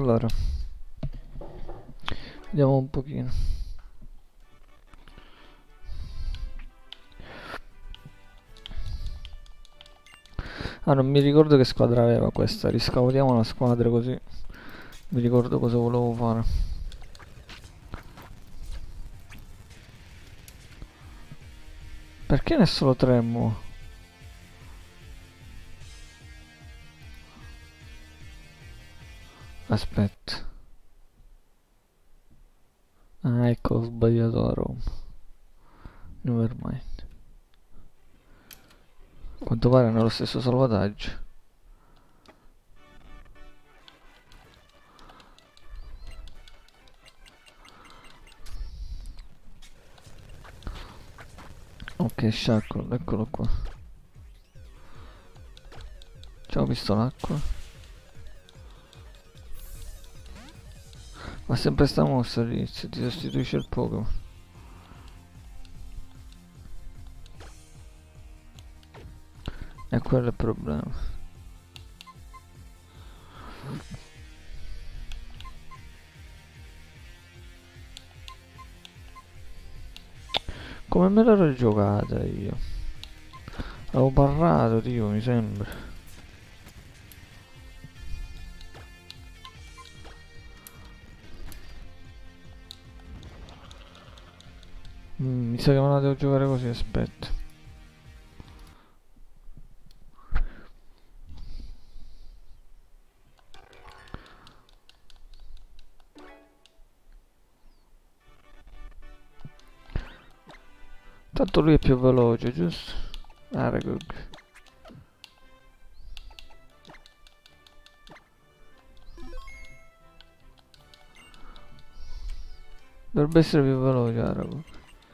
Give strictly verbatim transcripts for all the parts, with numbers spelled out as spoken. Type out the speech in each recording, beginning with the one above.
Allora, vediamo un pochino. Ah, non mi ricordo che squadra aveva questa. Riscavoliamo la squadra così mi ricordo cosa volevo fare. Perché ne è solo tre mo? Aspetta. Ah, ecco, ho sbagliato la Roma. Nevermind. A quanto pare hanno lo stesso salvataggio. Ok, Shackle, eccolo qua. Ciao, visto l'acqua. Ma sempre sta mossa all'inizio, ti sostituisce il Pokémon. E quello è il problema. Come me l'ero giocata io? Avevo parlato, Dio, mi sembra. Mm, mi sa che me la devo giocare così, aspetta. Tanto lui è più veloce, giusto? Aragog. Dovrebbe essere più veloce Aragog.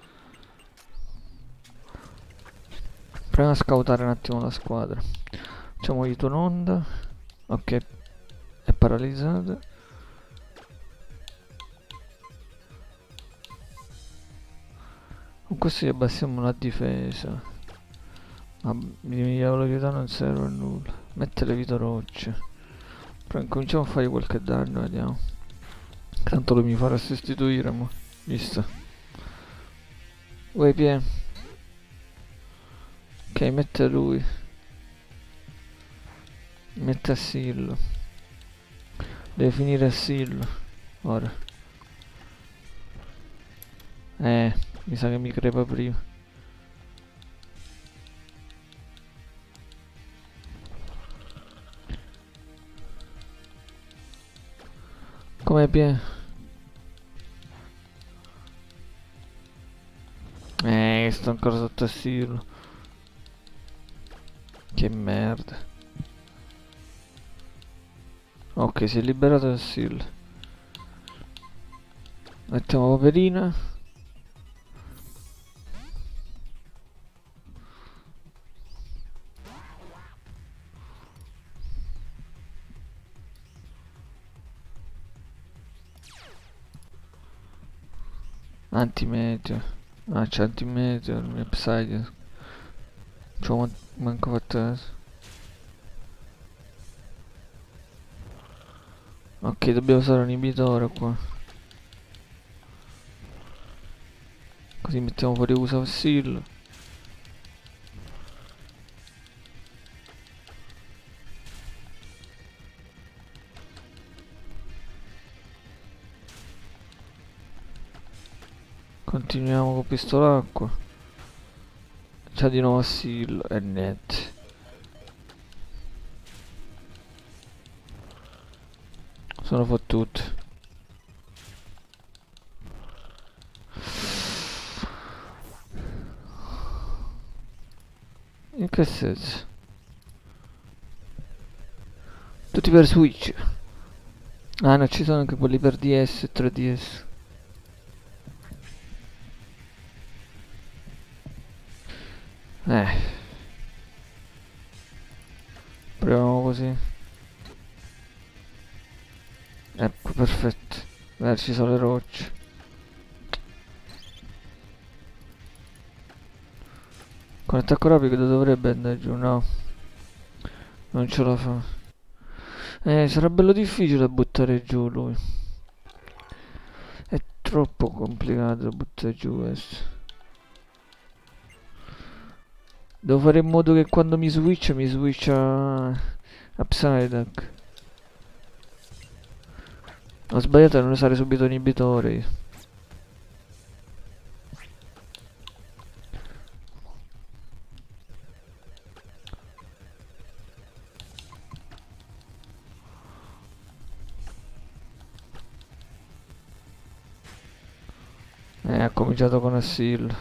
Proviamo a scoutare un attimo la squadra. Facciamogli un'onda. Ok, è paralizzata. Con questo gli abbassiamo la difesa. Ma la velocità non serve a nulla. Mette le vita rocce. Però incominciamo a fare qualche danno, vediamo. Tanto lui mi farà sostituire, ma visto. Vuoi pie? Ok, mette lui. Mette a Sillo. Deve finire a Sillo. Ora. Eh, mi sa che mi crepa prima. Come pie? Eh, sto ancora sotto a Sillo. Che merda. Ok, si è liberato da Sillo. Mettiamo Paperina. Antimeteo. Ah, c'è antimeteo, il mio Psyche. C'ho man manco fatto. Ok, dobbiamo usare un inibitore qua. Così mettiamo fuori uso fossile. Continuiamo con pistola acqua. C'è di nuovo Sil e net. Sono fottuti. In che senso? Tutti per Switch. Ah no, ci sono anche quelli per D S e tre D S. Eh. Proviamo così. Ecco, perfetto. Eh, ci sono le rocce. Con attacco rapido dovrebbe andare giù, no. Non ce la fa. Eh, sarà bello difficile da buttare giù lui. È troppo complicato da buttare giù questo. Devo fare in modo che quando mi switch, mi switch a, a Psyduck. Ho sbagliato a non usare subito inibitore. Eh, ha cominciato con Assil.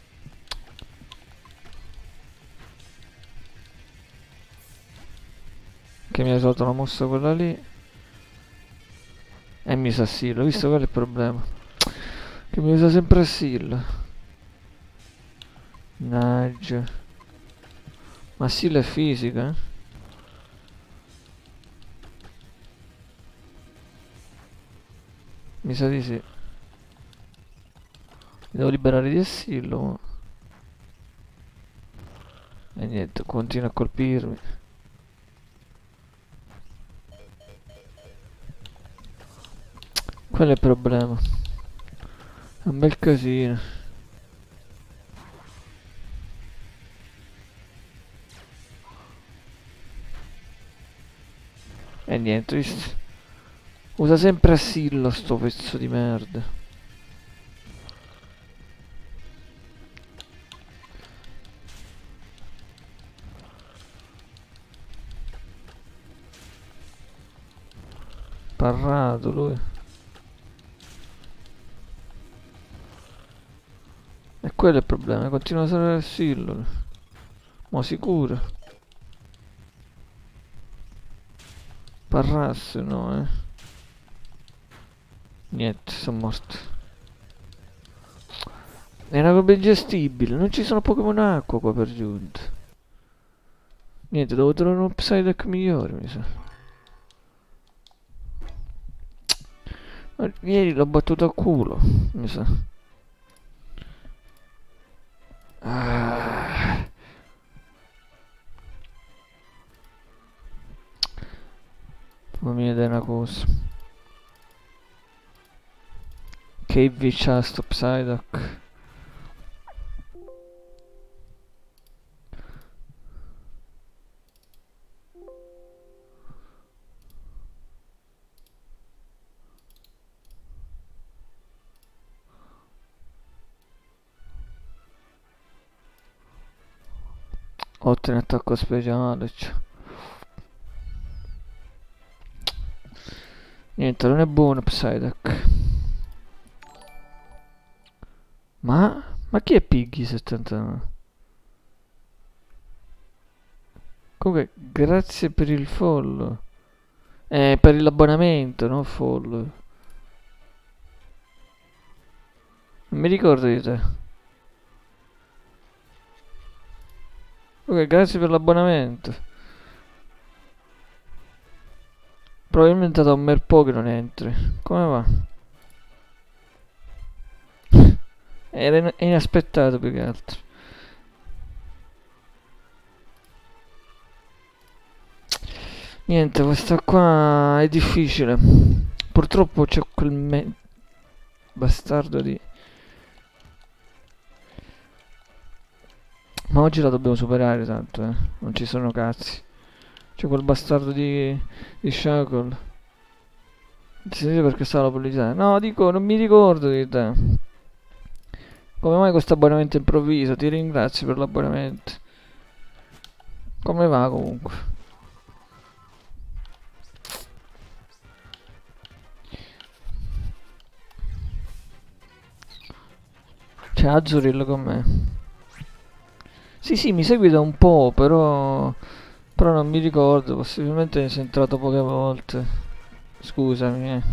Che mi ha risolto la mossa quella lì. E mi sa Assil, visto qual è il problema? Che mi usa sempre Assil. Nudge. Ma Assil è fisica, eh? Mi sa di sì. Mi devo liberare di Assil, ma... E niente, continua a colpirmi. Quello è il problema. È un bel casino. E niente, visto? Usa sempre Assillo sto pezzo di merda. Parrato lui. E quello è il problema, continua a usare Assillo. Ma sicuro. Parrasse no, eh. Niente, sono morto. È una roba ingestibile, non ci sono Pokémon acqua qua per giunta. Niente, devo trovare uno Psyduck migliore, mi sa. Ma ieri l'ho battuto a culo, mi sa. Ah. Fammi vedere una cosa. Che V c'ha sto Psyduck? Ottimo attacco speciale. Cioè. Niente, non è buono Psyduck. Ma? Ma chi è Piggy settantanove? Comunque, grazie per il follow. Eh, per l'abbonamento, non follow. Non mi ricordo di te. Ok, grazie per l'abbonamento. Probabilmente da un bel po' che non entri. Come va? Era in inaspettato più che altro. Niente, questa qua è difficile. Purtroppo c'è quel me bastardo di... Ma oggi la dobbiamo superare tanto, eh. Non ci sono cazzi. C'è quel bastardo di... di Shackle. Sentite perché sta la polizia? No, dico, non mi ricordo di te. Come mai questo abbonamento improvviso? Ti ringrazio per l'abbonamento. Come va comunque? C'è Azuril con me. Sì, sì, mi segui da un po', però... Però non mi ricordo, possibilmente ne sono entrato poche volte. Scusami, eh.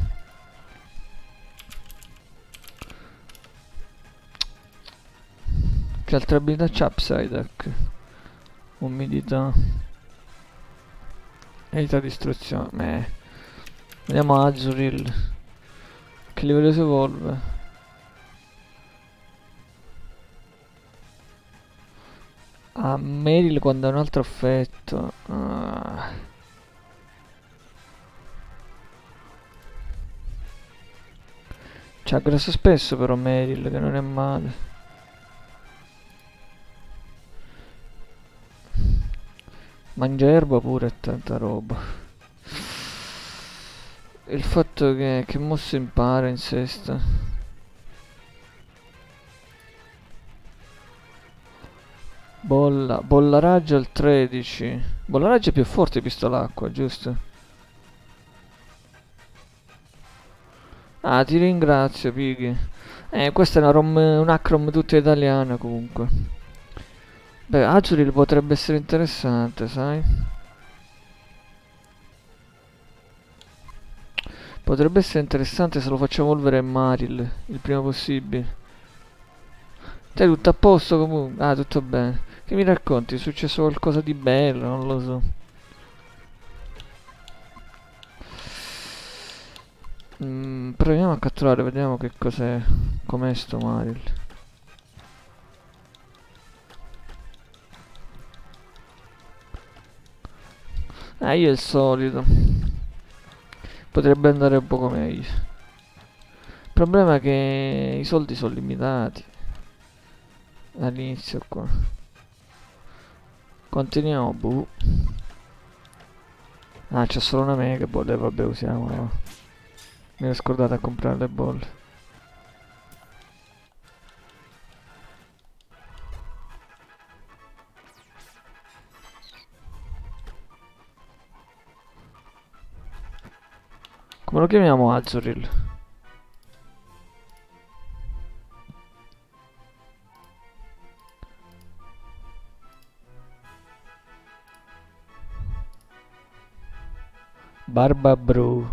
Che altre abilità c'ha Psyduck? Umidità. Abilità di istruzione. Eh. Vediamo Azuril. Che livello si evolve? Ah, Meryl quando ha un altro effetto. Ah. C'ha grasso spesso però Meryl, che non è male. Mangia erba pure e tanta roba. Il fatto che, che mosse impara in sesta. Bolla, bolla raggio al tredici. Bolla raggio è più forte di pistolacqua, giusto? Ah, ti ringrazio, Piggy. Eh, questa è una rom, un Acrom tutta italiana comunque. Beh, Azuril potrebbe essere interessante, sai? Potrebbe essere interessante se lo facciamo evolvere in Maril il prima possibile. Te tutto a posto comunque? Ah, tutto bene. Che mi racconti? È successo qualcosa di bello? Non lo so. Mm, proviamo a catturare, vediamo che cos'è. Com'è sto Maril. Eh, io il solito. Potrebbe andare un poco meglio. Il problema è che i soldi sono limitati. All'inizio qua. Continuiamo, boh. Ah, c'è solo una mega bolle, vabbè, usiamola. Mi ero scordato a comprare le bolle. Come lo chiamiamo Azuril? Barba Bru.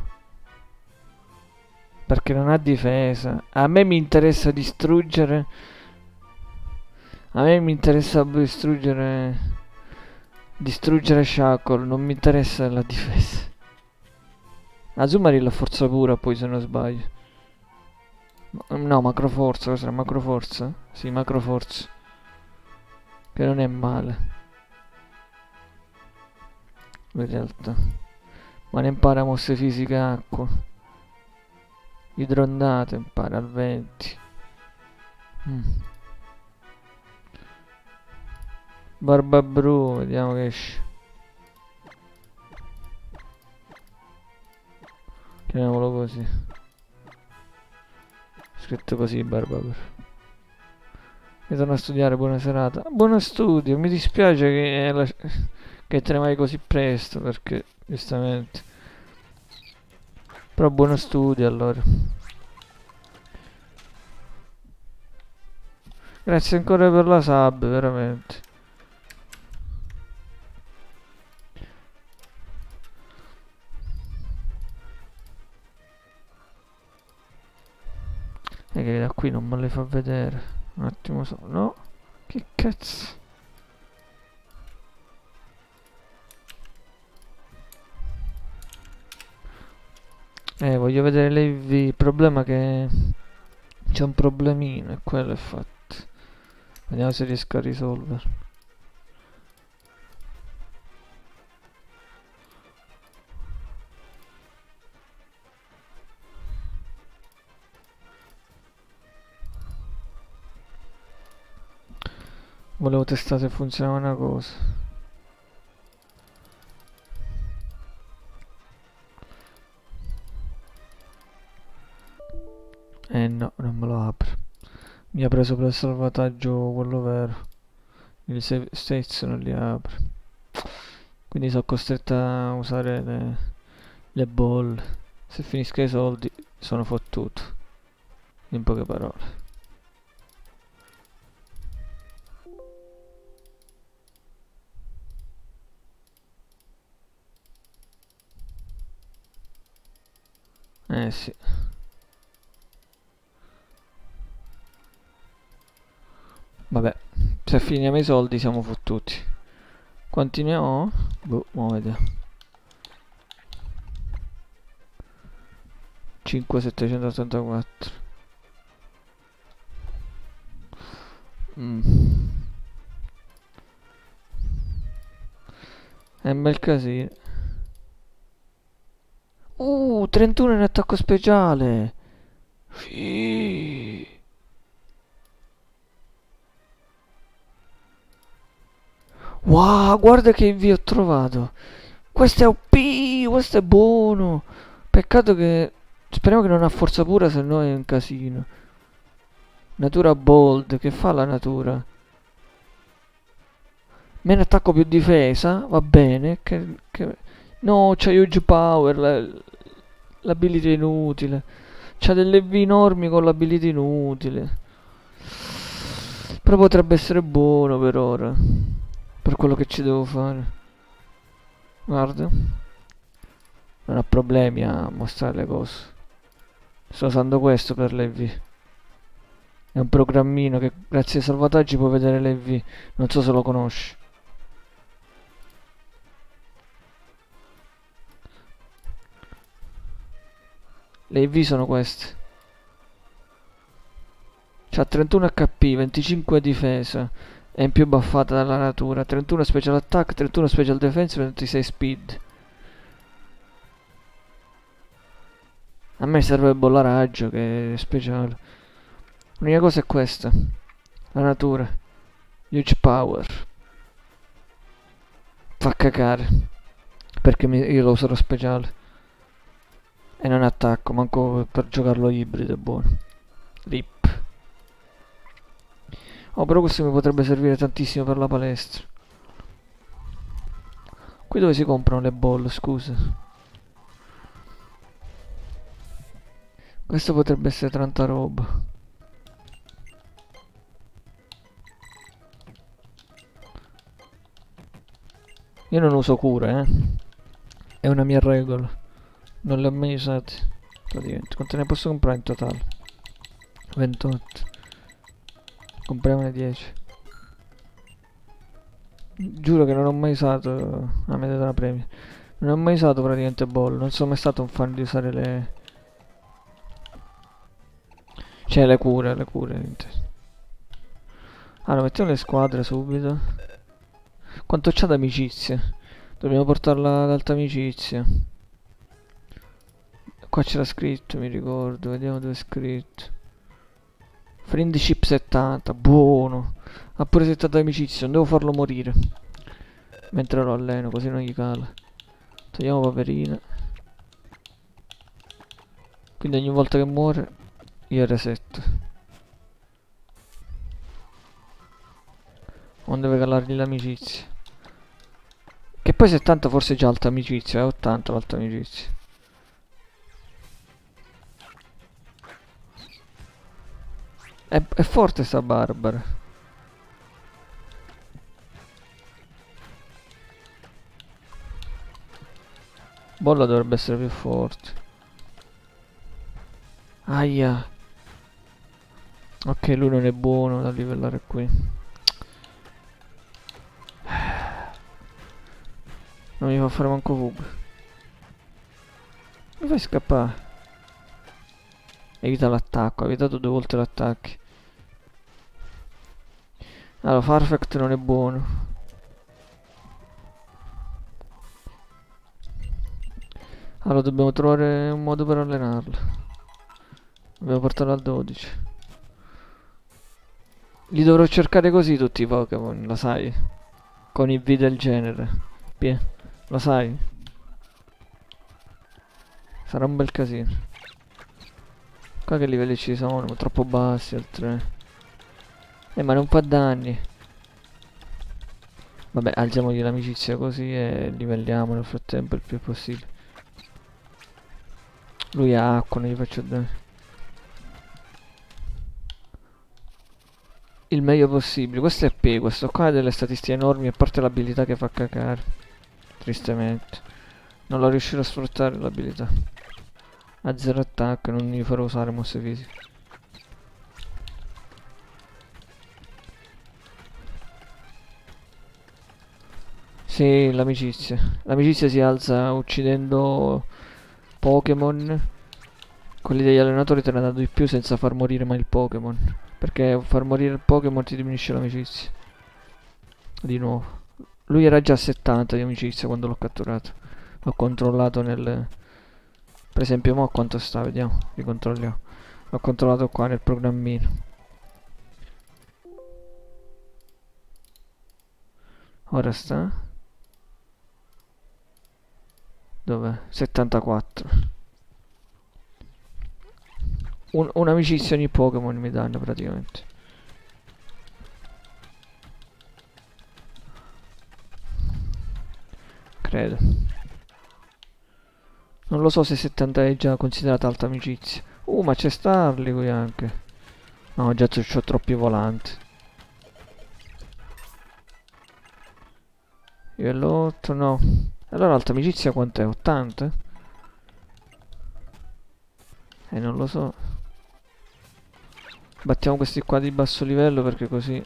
Perché non ha difesa. A me mi interessa distruggere. A me mi interessa distruggere. Distruggere Shackle. Non mi interessa la difesa. Azumarill ha forza pura poi se non sbaglio. No, macroforza. Cos'era? Macroforza? Sì, macroforza. Che non è male. In realtà. Ma ne impara mosse fisiche acqua. Idrondate impara al venti. Mm. Barba blu, vediamo che esce. Chiamiamolo così. Scritto così, barba blu. Mi torno a studiare, buona serata. Buon studio, mi dispiace che, la... che te ne vai così presto, perché giustamente. Però buono studio allora. Grazie ancora per la sub, veramente. E che da qui non me le fa vedere. Un attimo solo. No? Che cazzo? Eh, voglio vedere le I V. Il problema è che c'è un problemino e quello è fatto. Vediamo se riesco a risolverlo. Volevo testare se funzionava una cosa. Eh no, non me lo apre. Mi ha preso per il salvataggio quello vero. Il save states non li apre. Quindi sono costretto a usare le, le bolle. Se finisco i soldi sono fottuto. In poche parole. Eh sì. Vabbè, se finiamo i soldi siamo fottuti. Quanti ne ho? Boh, mo vediamo. cinquemilasettecentottantaquattro. Mm. È un bel casino. Uh, trentuno in attacco speciale. Sì. Wow, guarda che vi ho trovato. Questo è O P, questo è buono. Peccato che... Speriamo che non ha forza pura, se no è un casino. Natura bold, che fa la natura? Meno attacco più difesa, va bene. Che, che... No, c'ha huge power, la- l'ability è inutile. C'ha delle V enormi con l'ability inutile. Però potrebbe essere buono per ora. Per quello che ci devo fare. Guarda. Non ha problemi a mostrare le cose. Sto usando questo per le V. È un programmino che grazie ai salvataggi può vedere le V. Non so se lo conosci. Le I V sono queste. C'ha trentuno H P, venticinque difesa. È in più buffata dalla natura. trentuno special attack, trentuno special defense, ventisei speed. A me serve il bollaraggio che è speciale. L'unica cosa è questa. La natura. Huge power. Fa cagare. Perché mi- io lo userò speciale. E non attacco, manco per giocarlo ibrido è buono. Rip. Oh, però questo mi potrebbe servire tantissimo per la palestra. Qui dove si comprano le ball, scusa? Questo potrebbe essere tanta roba. Io non uso cure, eh. È una mia regola. Non le ho mai usate. Praticamente. Quante ne posso comprare in totale? ventotto. Compriamone dieci. Giuro che non ho mai usato. Ah, mi date una premia. Non ho mai usato praticamente ball. Non sono mai stato un fan di usare le. Cioè le cure, le cure. intendo. Allora, mettiamo le squadre subito. Quanto c'ha d'amicizia? Dobbiamo portarla ad alta amicizia. Qua c'era scritto, mi ricordo. Vediamo dove è scritto. Friendship settanta, buono. Ha pure settanta amicizia, non devo farlo morire. Mentre lo alleno, così non gli cala. Togliamo Paperina. Quindi ogni volta che muore, io resetto. Non deve calargli l'amicizia. Che poi settanta forse è già alta amicizia, è ottanta l'alta amicizia. È, è forte sta Barbara. Bolla dovrebbe essere più forte. Aia. Ok, lui non è buono da livellare qui. Non mi fa fare manco fuga. Mi fai scappare. Evita l'attacco, ha evitato due volte l'attacco. Allora, Farfect non è buono. Allora, dobbiamo trovare un modo per allenarlo. Dobbiamo portarlo al dodici. Li dovrò cercare così tutti i Pokémon, lo sai? Con i V del genere. Pie, lo sai? Sarà un bel casino. Qua che livelli ci sono? Ma troppo bassi al tre. Eh, ma non fa danni. Vabbè, alziamogli l'amicizia così e livelliamo nel frattempo il più possibile. Lui ha acqua, non gli faccio danni. Il meglio possibile. Questo è P, questo qua ha delle statistiche enormi, a parte l'abilità che fa cacare. Tristemente. Non lo riuscirò a sfruttare l'abilità. Ha zero attacco, non gli farò usare mosse fisiche. Sì, l'amicizia. L'amicizia si alza uccidendo Pokémon. Quelli degli allenatori te ne danno di più senza far morire mai il Pokémon. Perché far morire il Pokémon ti diminuisce l'amicizia. Di nuovo. Lui era già a settanta di amicizia quando l'ho catturato. L'ho controllato nel... Per esempio, mo a quanto sta, vediamo. Ricontrolliamo. L'ho controllato qua nel programmino. Ora sta? Dov'è? settantaquattro. Un, un'amicizia ogni Pokémon mi danno praticamente. Credo. Non lo so se settanta è già considerata alta amicizia. Uh, ma c'è Starly qui anche. No, già c'ho troppi volanti. Livello otto, no. Allora alta amicizia quant'è? ottanta? Eh, non lo so. Battiamo questi qua di basso livello perché così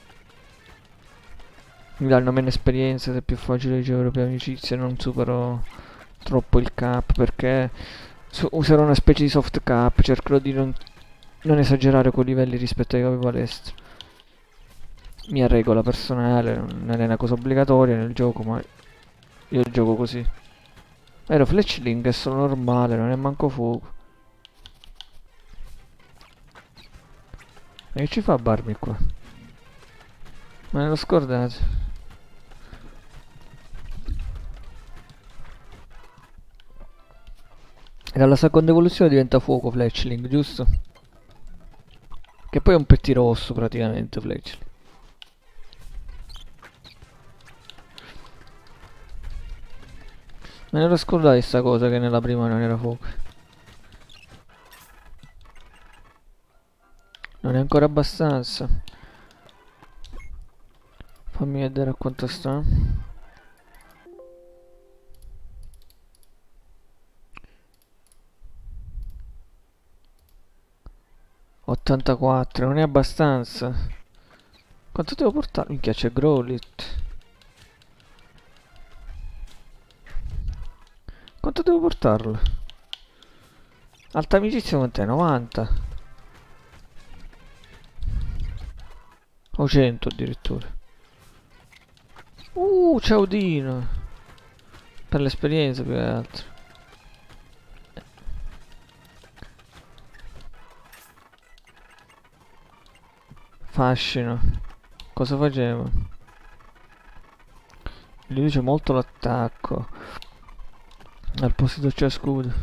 mi danno meno esperienza, se è più facile ricevere più amicizie, non supero troppo il cap, perché userò una specie di soft cap, cercherò di non, non esagerare con i livelli rispetto ai capi palestra. Mia regola personale, non è una cosa obbligatoria nel gioco, ma io gioco così. Vero, Fletchling è solo normale, non è manco fuoco. E che ci fa Barbie qua? Me l'ho scordato. E dalla seconda evoluzione diventa fuoco Fletchling, giusto? Che poi è un pettirosso praticamente Fletchling. Me ne ero scordato di sta cosa che nella prima non era fuoco. Non è ancora abbastanza. Fammi vedere a quanto sta. ottantaquattro, non è abbastanza. Quanto devo portare? Minchia, c'è Growlithe. Quanto devo portarlo? Alta amicizia quant'è? novanta? O cento addirittura. Uh, c'è Udino. Per l'esperienza più che altro. Fascino. Cosa facevo? Gli riduce molto l'attacco. Al posto c'è scudo.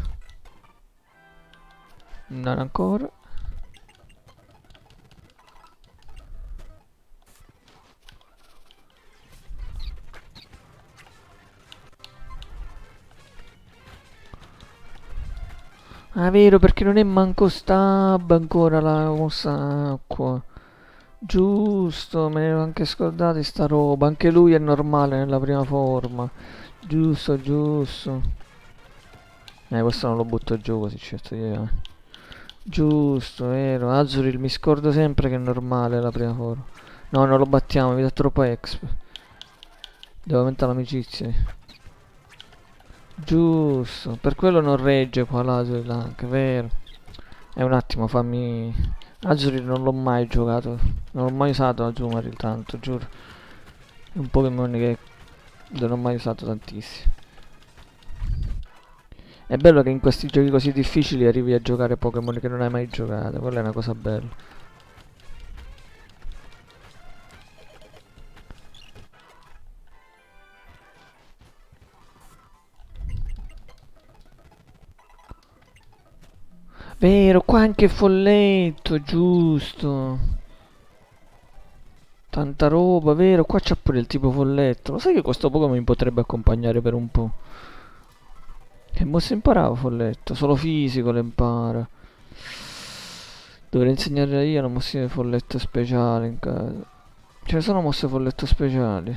Non ancora. Ah, vero, perché non è manco stab ancora la mossa acqua. Giusto, me ne ero anche scordato di sta roba. Anche lui è normale nella prima forma. Giusto, giusto. Eh, questo non lo butto giù così, certo. Io. Giusto, vero. Azuril mi scordo sempre che è normale la prima forma. No, non lo battiamo, mi dà troppo exp. Devo aumentare l'amicizia. Giusto, per quello non regge qua l'Azuril anche, vero. E un attimo, fammi... Azuril non l'ho mai giocato, non l'ho mai usato Azumarill tanto, giuro. È un Pokémon che non ho mai usato tantissimo. È bello che in questi giochi così difficili arrivi a giocare Pokémon che non hai mai giocato, quella è una cosa bella. Vero, qua anche Folletto, giusto. Tanta roba, vero, qua c'è pure il tipo Folletto. Lo sai che questo Pokémon mi potrebbe accompagnare per un po'? Che mosse imparava Folletto? Solo fisico le impara. Dovrei insegnare io una mossa di Folletto speciale in caso. Ce ne sono mosse Folletto speciali.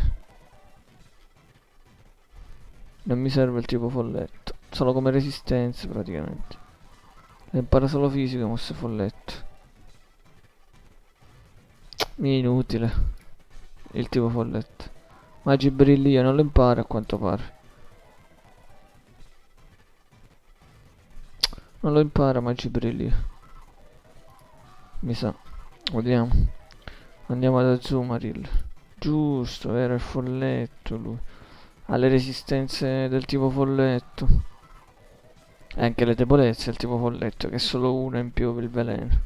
Non mi serve il tipo Folletto. Solo come resistenza praticamente. Le impara solo fisico mosse Folletto. Mi è inutile. Il tipo Folletto. Magibrillia non lo impara a quanto pare. Non lo impara Magibrillia. Mi sa. Vediamo. Andiamo ad Azumarill. Giusto, era il Folletto lui. Ha le resistenze del tipo Folletto. E anche le debolezze, il tipo folletto, che è solo uno in più per il veleno.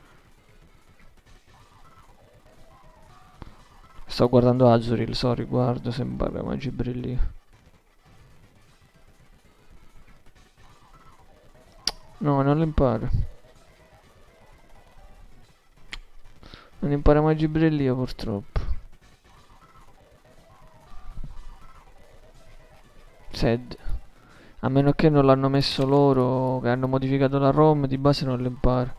Sto guardando Azuril, so riguardo se impara magi brilli. No, non lo imparo. Non impara magi brilli purtroppo. Sed. A meno che non l'hanno messo loro, che hanno modificato la ROM, di base non lo impara.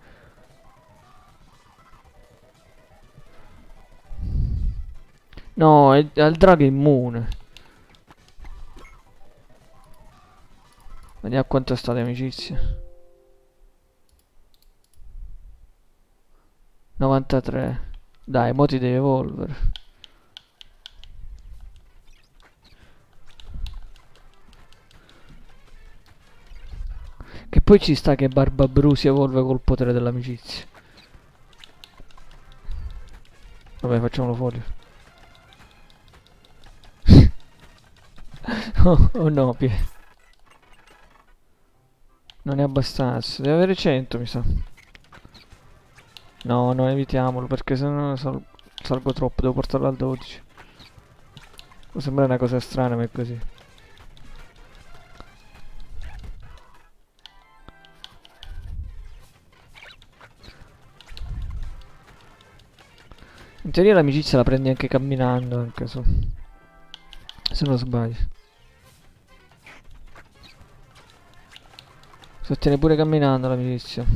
No, è, al drago è immune. Vediamo a quanto sta di amicizia. novantatré. Dai, mo ti devi evolvere. Che poi ci sta che Barbabru si evolve col potere dell'amicizia. Vabbè, facciamolo fuori. oh, oh no, Pie. Non è abbastanza. Deve avere cento, mi sa. No, no, evitiamolo, perché sennò sal salgo troppo. Devo portarlo al dodici. Può sembrare una cosa strana, ma è così. In teoria l'amicizia la prendi anche camminando, anche su. Se non sbaglio. Si ottiene pure camminando l'amicizia.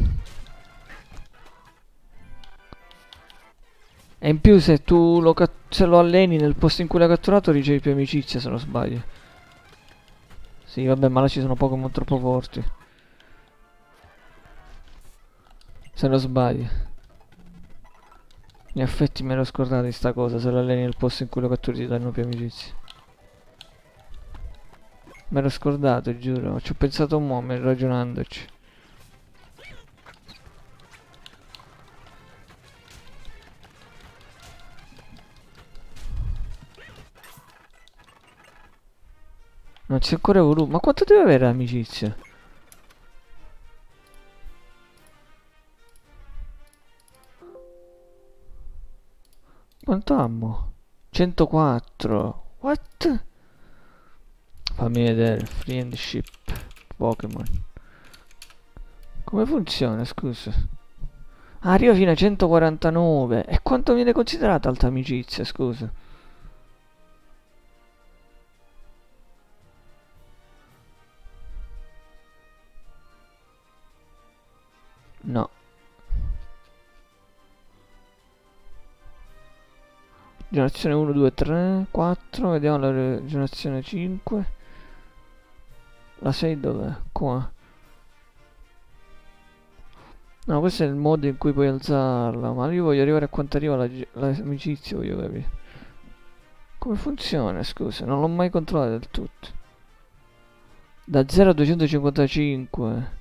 E in più se tu lo, se lo alleni nel posto in cui l'hai catturato ricevi più amicizia, se non sbaglio. Sì, vabbè, ma là ci sono Pokémon troppo forti. Se non sbaglio. In effetti mi ero scordato di sta cosa, se lo alleni nel posto in cui lo catturi ti danno più amicizia. Mi ero scordato, giuro. Ci ho pensato un momento ragionandoci. Non si è ancora evoluto. Ma quanto deve avere amicizia? Quanto ammo? centoquattro. What? Fammi vedere. Friendship. Pokémon. Come funziona, scusa? Ah, arriva fino a centoquarantanove. E quanto viene considerata alta amicizia, scusa? No. Generazione uno, due, tre, quattro. Vediamo la generazione cinque. La sei dov'è? Qua. No, questo è il modo in cui puoi alzarla. Ma io voglio arrivare a quanto arriva l'amicizia, voglio capire. Come funziona, scusa? Non l'ho mai controllato del tutto. Da zero a duecentocinquantacinque.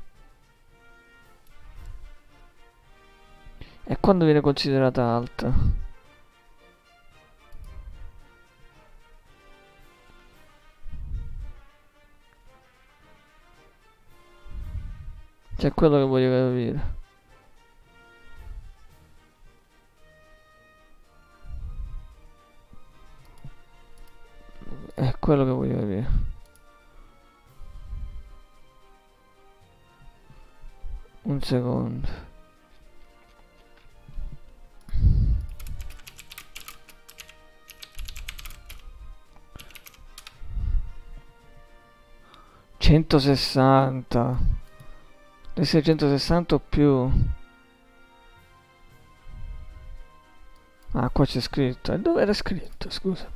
E quando viene considerata alta? C'è quello che voglio capire. È quello che voglio capire. Un secondo. centosessanta. Deve essere centosessanta o più. Ah, qua c'è scritto. E dove era scritto, scusa?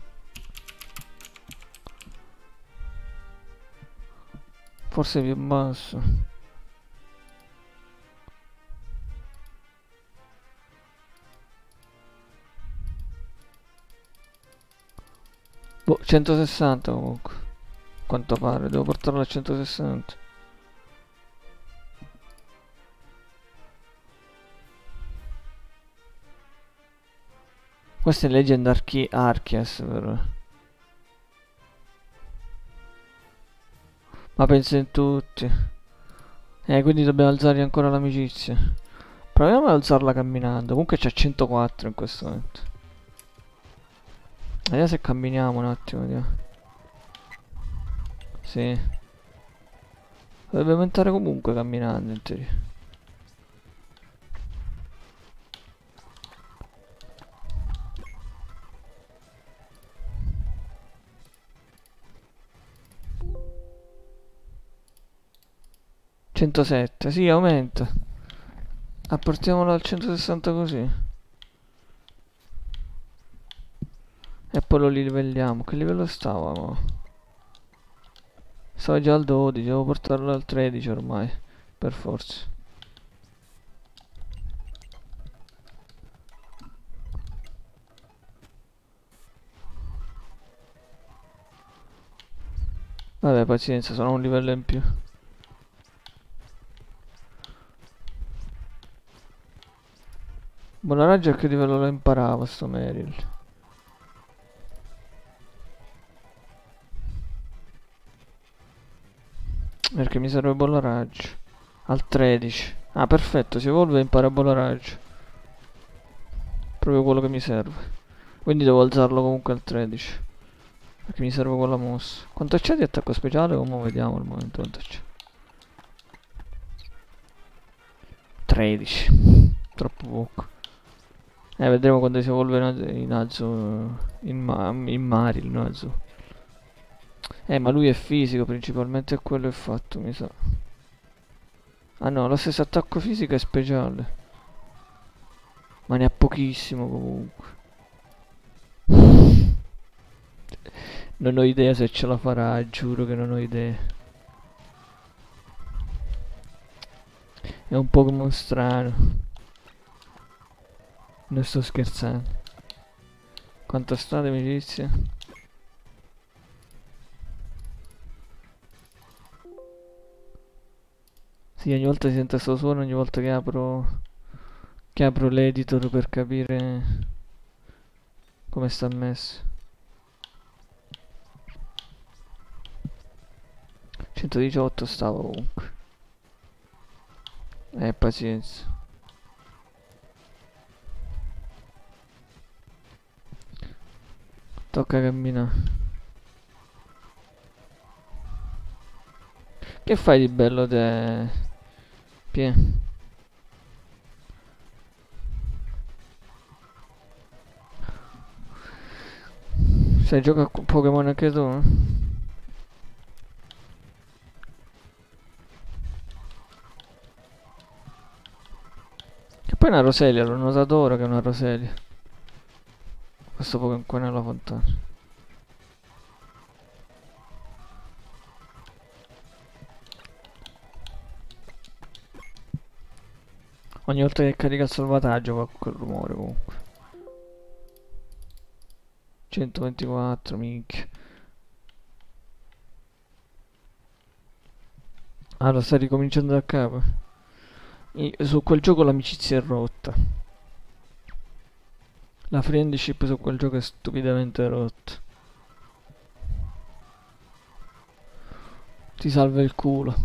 Forse più basso. Boh, centosessanta comunque. Quanto pare, devo portarlo a centosessanta. Questo è Legend Arche Arceus, però. Ma penso in tutti. Eh, quindi dobbiamo alzare ancora l'amicizia. Proviamo ad alzarla camminando. Comunque c'è centoquattro in questo momento. Vediamo se camminiamo un attimo, vediamo. Sì. Dovrebbe aumentare comunque camminando in teoria. centosette, sì, aumenta. Apportiamolo al centosessanta così. E poi lo livelliamo. Che livello stavamo? Stava già al dodici, devo portarlo al tredici ormai. Per forza. Vabbè, pazienza, sono a un livello in più. Buona raggio a che livello lo imparava sto Meryl. Perché mi serve bolla raggio. Al tredici. Ah, perfetto, si evolve e impara bolla raggio. Proprio quello che mi serve. Quindi devo alzarlo comunque al tredici. Perché mi serve quella mossa. Quanto c'è di attacco speciale? Come vediamo al momento quanto c'è. tredici. Troppo poco. Eh, vedremo quando si evolve in, Az- in Azu. In, ma in Maril, no Azu. Eh, ma lui è fisico, principalmente è quello è fatto, mi sa. Ah no, lo stesso attacco fisico è speciale. Ma ne ha pochissimo comunque. Non ho idea se ce la farà, giuro che non ho idea. È un Pokémon strano. Non sto scherzando. Quanto state amicizia? Sì, ogni volta si sente sto suono, ogni volta che apro che apro l'editor per capire come sta messo. centodiciotto stavo comunque. Eh, pazienza. Tocca camminare. Che fai di bello te? Pie? Sai gioca a Pokémon anche tu? Che poi è una Roselia, l'ho notato ora che è una Roselia. Questo Pokémon qua nella fontana. Ogni volta che carica il salvataggio fa quel rumore comunque. centoventiquattro, minchia. Ah, lo stai ricominciando da capo. I- su quel gioco l'amicizia è rotta. La friendship su quel gioco è stupidamente rotta. Ti salva il culo.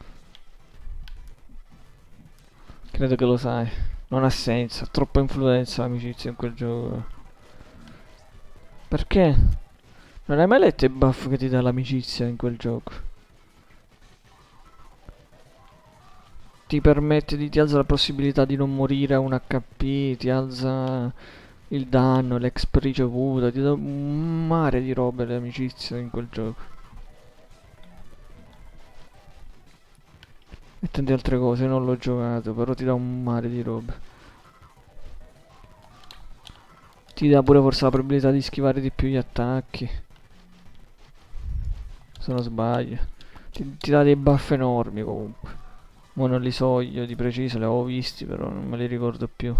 Credo che lo sai. Non ha senso, ha troppa influenza l'amicizia in quel gioco. Perché? Non hai mai letto i buff che ti dà l'amicizia in quel gioco? Ti permette di, ti alza la possibilità di non morire a un H P, ti alza il danno, l'exp ricevuta, ti dà un mare di robe l'amicizia in quel gioco. E tante altre cose, non l'ho giocato, però ti dà un mare di robe. Ti dà pure forse la probabilità di schivare di più gli attacchi. Se non sbaglio. Ti, ti dà dei buff enormi comunque. Mo non li so io di preciso, li avevo visti, però non me li ricordo più.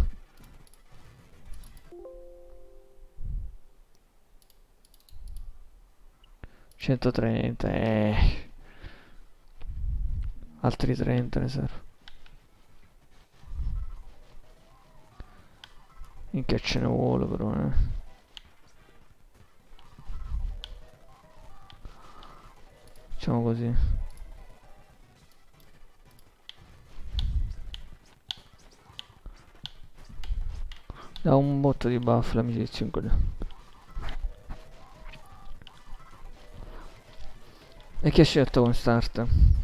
centotrenta, eh. Altri trenta ne serve. Minchia ce ne vuole però, eh. Facciamo così. Da un botto di buff l'amicizia in quello. E chi ha scelto con start?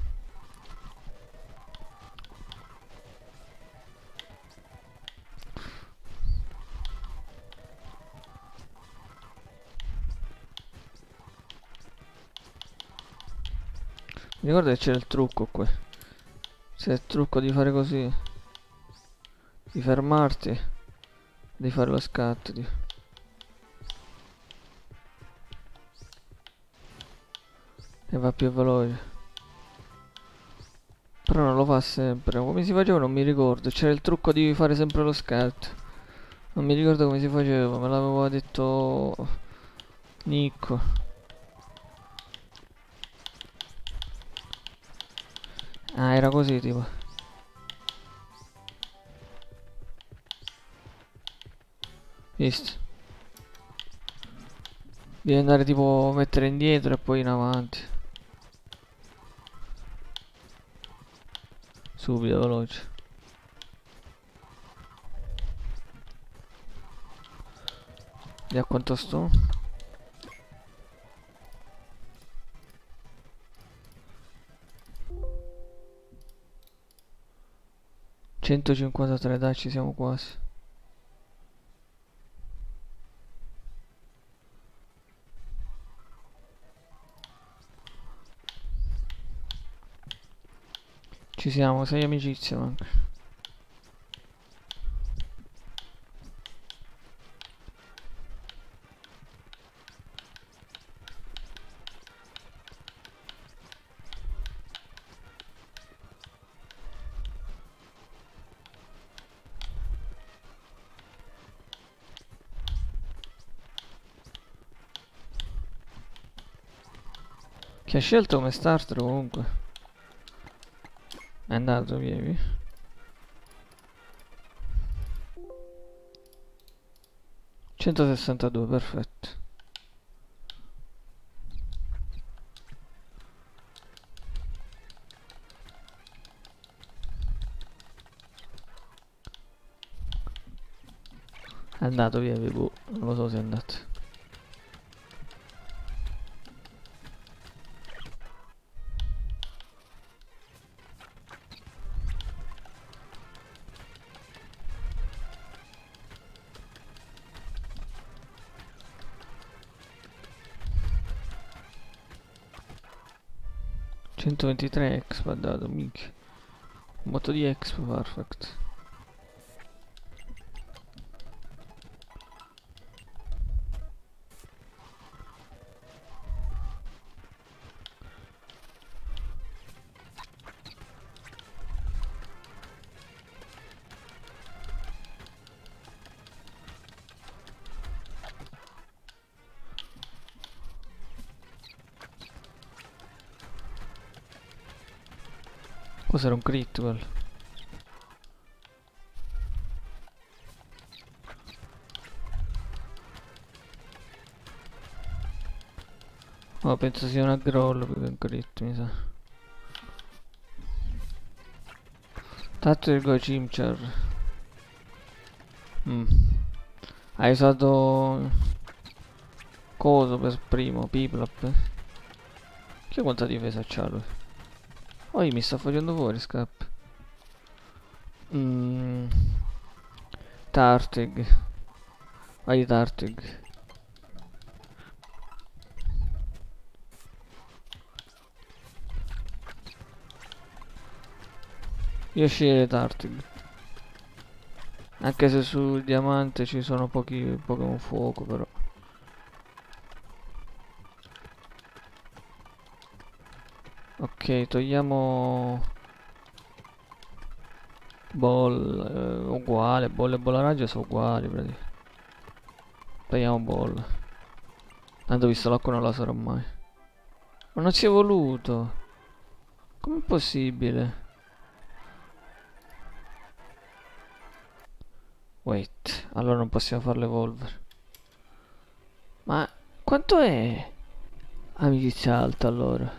Mi ricordo che c'era il trucco qui. C'è il trucco di fare così. Di fermarti. Di fare lo scatto. Di... E va più veloce. Però non lo fa sempre. Come si faceva non mi ricordo. C'era il trucco di fare sempre lo scatto. Non mi ricordo come si faceva. Me l'aveva detto Nico. Ah, era così tipo. Visto? Devi andare tipo mettere indietro e poi in avanti. Subito, veloce. E a quanto sto? centocinquantatré, dai, ci siamo quasi. Ci siamo, sei amicizie manca. Chi ha scelto come starter comunque? È andato via via. centosessantadue, perfetto. È andato via via, boh. Non lo so se è andato. centoventitré exp ha dato, minchia. Un botto di exp, perfect. Cos'era un crit quello? Oh, penso sia una groll più che un crit, mi sa. Tanto il go Chimchar. Mm. Hai usato coso per primo, Piplap. Che quanta difesa c'ha lui? Oh, mi sta facendo fuori, scappa. Mm. Tartig. Vai Tartig. Io sceglierei Tartig. Anche se sul diamante ci sono pochi Pokémon fuoco, però. Ok, togliamo Ball, eh, uguale, Ball e Bollaraggio sono uguali, praticamente. Togliamo Ball. Tanto visto l'acqua non la sarò mai. Ma non si è voluto. Com'è possibile? Wait, allora non possiamo farlo evolvere. Ma quanto è? Amicizia alta allora.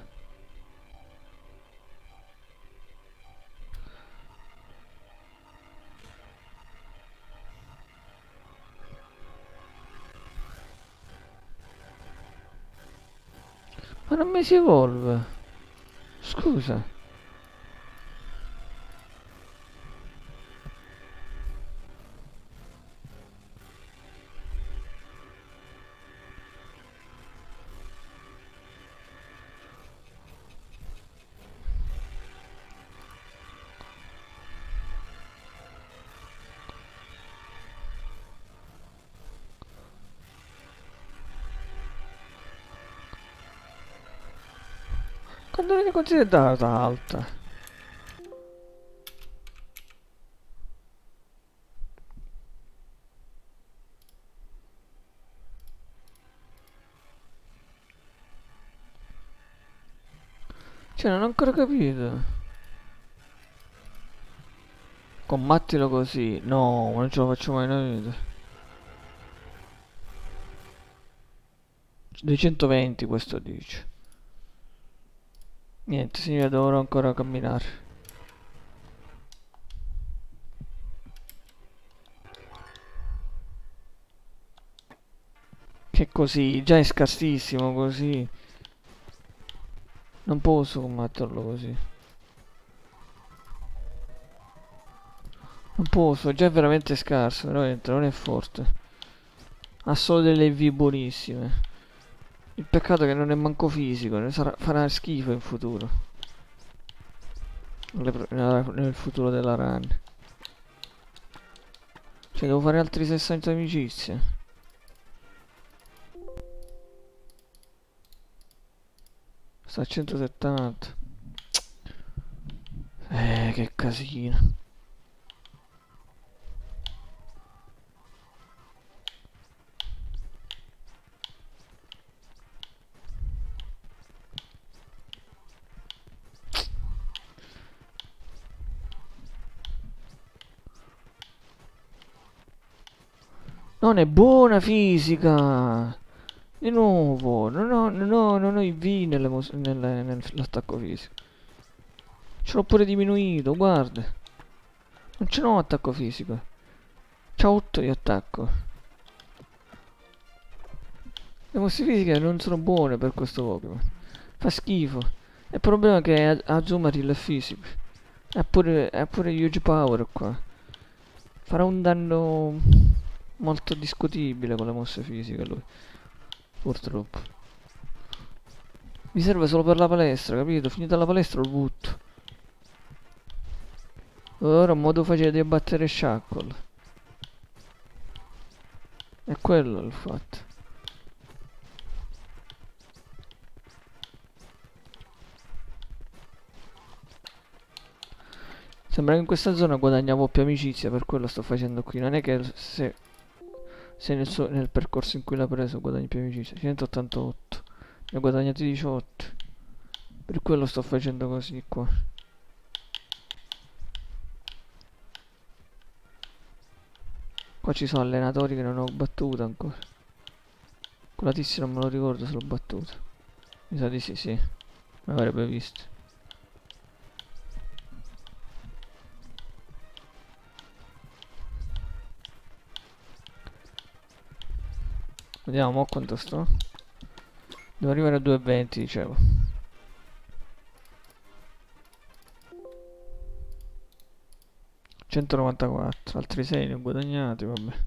Ma non mi si evolve. Scusa. Quando viene considerata alta? Cioè, non ho ancora capito. Combattilo così. No, non ce lo faccio mai nella vita. duecentoventi questo dice. Niente, significa dovrò ancora camminare. Che così? Già è scarsissimo così. Non posso combatterlo così. Non posso, già è veramente scarso, veramente, non è forte. Ha solo delle V buonissime. Il peccato è che non è manco fisico, ne sarà, farà schifo in futuro. Nelle- nella- Nel futuro della run. Cioè, devo fare altri sessanta amicizie. Sta a centosettanta. Eh, che casino. Non è buona fisica. Di nuovo, non ho, non ho, non ho i V nelle mos- nelle- nell'attacco fisico. Ce l'ho pure diminuito, guarda. Non ce l'ho attacco fisico. C'ha otto di attacco. Le mosse fisiche non sono buone per questo Pokémon. Fa schifo. Il problema è che Azumarill è fisico. Ha pure, ha pure huge power qua. Farà un danno molto discutibile con le mosse fisiche lui. Purtroppo. Mi serve solo per la palestra, capito? Finita la palestra lo butto. Ora un modo facile di abbattere Shackle. È quello il fatto. Sembra che in questa zona guadagnavo più amicizia, per quello sto facendo qui. Non è che se, se nel, suo- nel percorso in cui l'ha preso guadagni più amicizia. centottantotto. Ne ho guadagnati diciotto. Per quello sto facendo così qua. Qua ci sono allenatori che non ho battuto ancora. Quella tizia non me lo ricordo se l'ho battuta. Mi sa di sì, sì. Mi avrebbe visto. Vediamo mo quanto sto. Devo arrivare a due e venti, dicevo. centonovantaquattro, altri sei ne ho guadagnati, vabbè.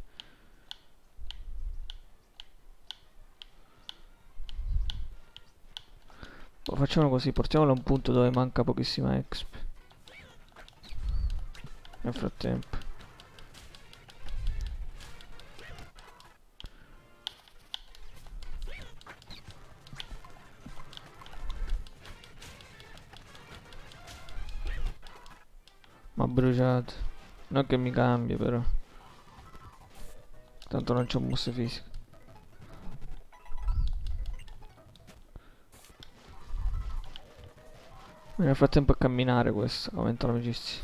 Oh, facciamo così, portiamolo a un punto dove manca pochissima exp. Nel frattempo. Ma bruciato. Non che mi cambi però. Tanto non c'ho mosse fisiche. Nel frattempo a camminare questo, aumenta l'amicizia.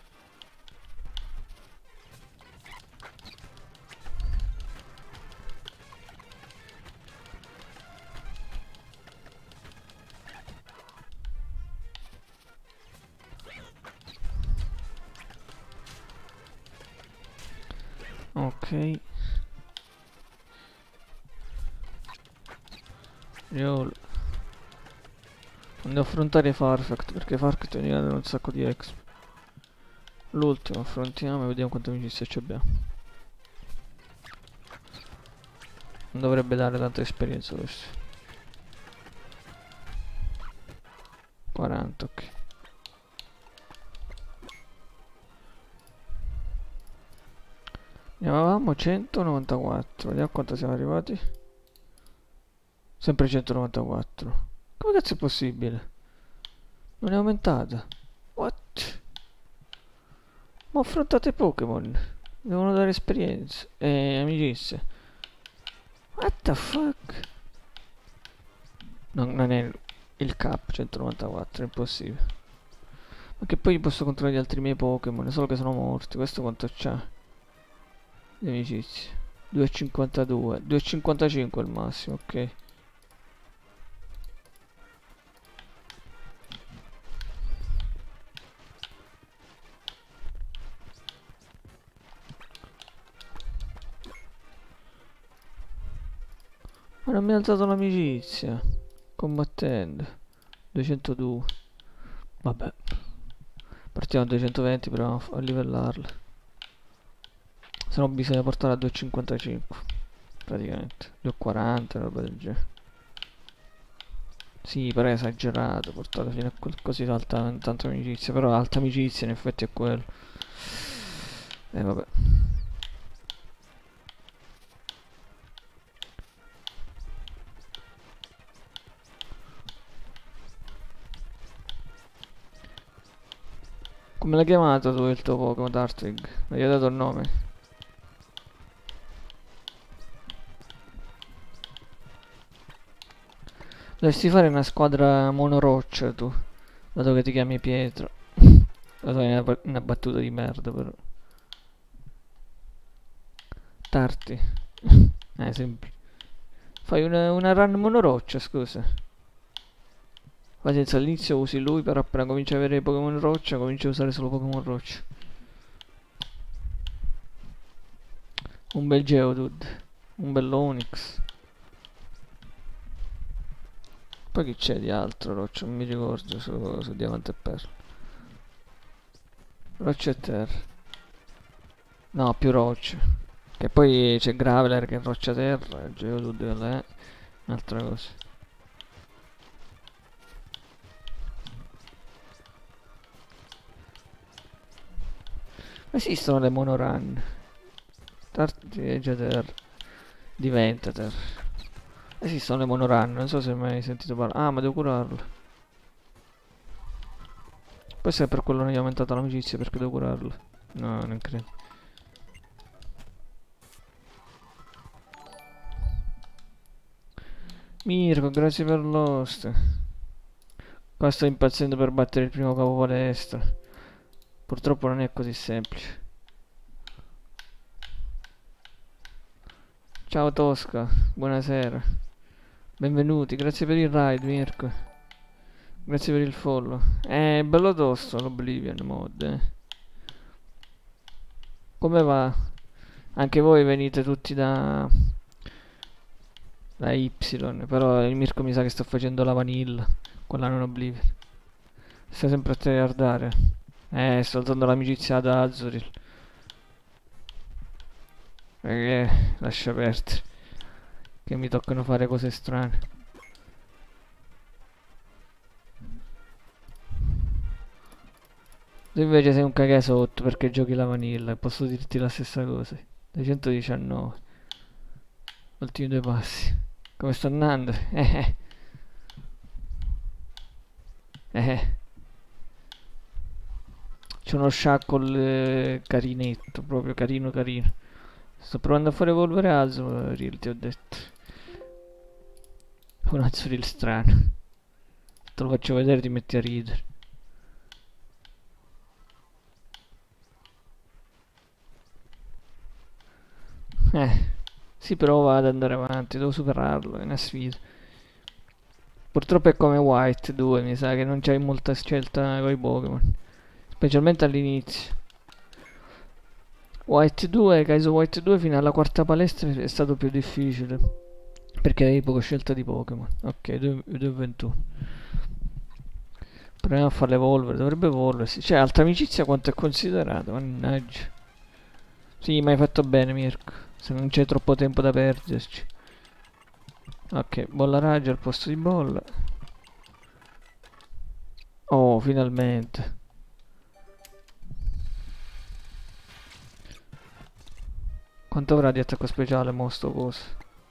Ok. Io Devo affrontare Farfetch perché Farfetch mi dà un sacco di exp. L'ultimo affrontiamo e vediamo quanta amicizia ci abbiamo. Non dovrebbe dare tanta esperienza questo. quaranta, ok. Ne avevamo centonovantaquattro, vediamo a quanto siamo arrivati. Sempre centonovantaquattro. Come cazzo è possibile? Non è aumentata. What? Ma ho affrontato Pokémon. Devono dare esperienza. E amicizie. What the fuck? Non, non è il cap centonovantaquattro, è impossibile. Ma che poi posso controllare gli altri miei Pokémon, solo che sono morti. Questo quanto c'ha? Di amicizie. due virgola cinquantadue. due virgola cinquantacinque al massimo, ok. Ma non mi ha alzato l'amicizia. Combattendo. duecentodue. Vabbè. Partiamo a duecentoventi, proviamo a livellarla. Se no bisogna portare a due virgola cinquantacinque. Praticamente. due virgola quaranta, roba del genere. Sì, però è esagerato. Portare fino a quel così alta, tanta amicizia. Però alta amicizia in effetti è quello. E eh, vabbè. Come l'hai chiamato tu il tuo Pokémon Dartwig? Non gli hai dato il nome? Dovresti fare una squadra monoroccia tu, dato che ti chiami Pietro. Lo so, è una, una battuta di merda però. Tarti. Eh, semplice. Fai una, una run monoroccia, scusa. Ma senza all'inizio usi lui, però appena cominci a avere i Pokémon roccia, cominci a usare solo Pokémon roccia. Un bel Geodude. Un bel Onix. Poi chi c'è di altro roccia? Non mi ricordo su, su Diamante e Perla. Roccia e terra. No, più roccia. Che poi c'è Graveler che è roccia terra. Geodude è un'altra cosa. Esistono le monorun. Tarteggia terra. Diventa terra. Esistono le monorun, non so se hai mai sentito parlare. Ah, ma devo curarlo. Poi se per quello non gli ho aumentato l'amicizia perché devo curarlo. No, non credo. Mirko, grazie per l'host. Qua sto impazzendo per battere il primo capo palestra. Purtroppo non è così semplice. Ciao Tosca, buonasera. Benvenuti, grazie per il ride Mirko. Grazie per il follow. È bello tosto l'Oblivion mod. Eh. Come va? Anche voi venite tutti da... da Y, però il Mirko mi sa che sta facendo la vanilla. Quella non Oblivion. Stai sempre a tryhardare. Eh, sto dando l'amicizia ad Azuril. Eh, lascia perdere. Che mi toccano fare cose strane. Tu invece sei un cagasotto perché giochi la vanilla e posso dirti la stessa cosa. duecentodiciannove. Ultimi due passi. Come sto andando? Eh eh. Eh. C'è uno shackle eh, carinetto, proprio carino carino. Sto provando a fare evolvere Azuril, ti ho detto. Un Azuril strano. Te lo faccio vedere, ti metti a ridere. Eh, si prova ad andare avanti, devo superarlo, è una sfida. Purtroppo è come White due, mi sa che non c'hai molta scelta con i Pokémon. Specialmente all'inizio. White due, Kaizo White due fino alla quarta palestra è stato più difficile. Perché avevi poca scelta di Pokémon. Ok, due ventuno. Proviamo a farle evolvere, dovrebbe evolversi. Cioè, altra amicizia quanto è considerata, mannaggia. Sì, ma hai fatto bene, Mirko. Se non c'è troppo tempo da perderci. Ok, bolla raggio al posto di bolla. Oh, finalmente. Quanto avrà di attacco speciale mo sto coso?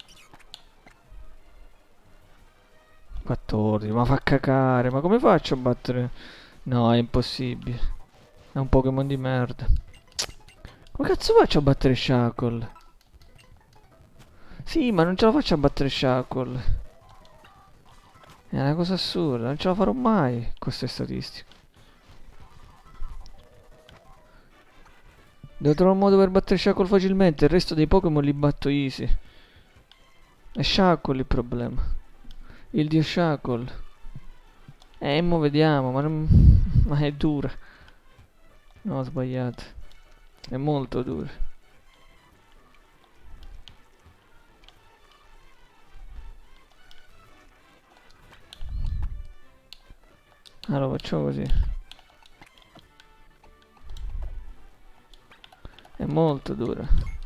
quattordici, ma fa cacare. Ma come faccio a battere? No, è impossibile. È un Pokémon di merda. Come cazzo faccio a battere Shackle? Sì, ma non ce la faccio a battere Shackle. È una cosa assurda, non ce la farò mai con queste statistiche. Devo trovare un modo per battere Shackle facilmente, il resto dei Pokémon li batto easy. È Shackle il problema. Il dio Shackle. Eh, mo vediamo, ma non... ma è dura. No, ho sbagliato. È molto dura. Allora facciamo così. È molto dura.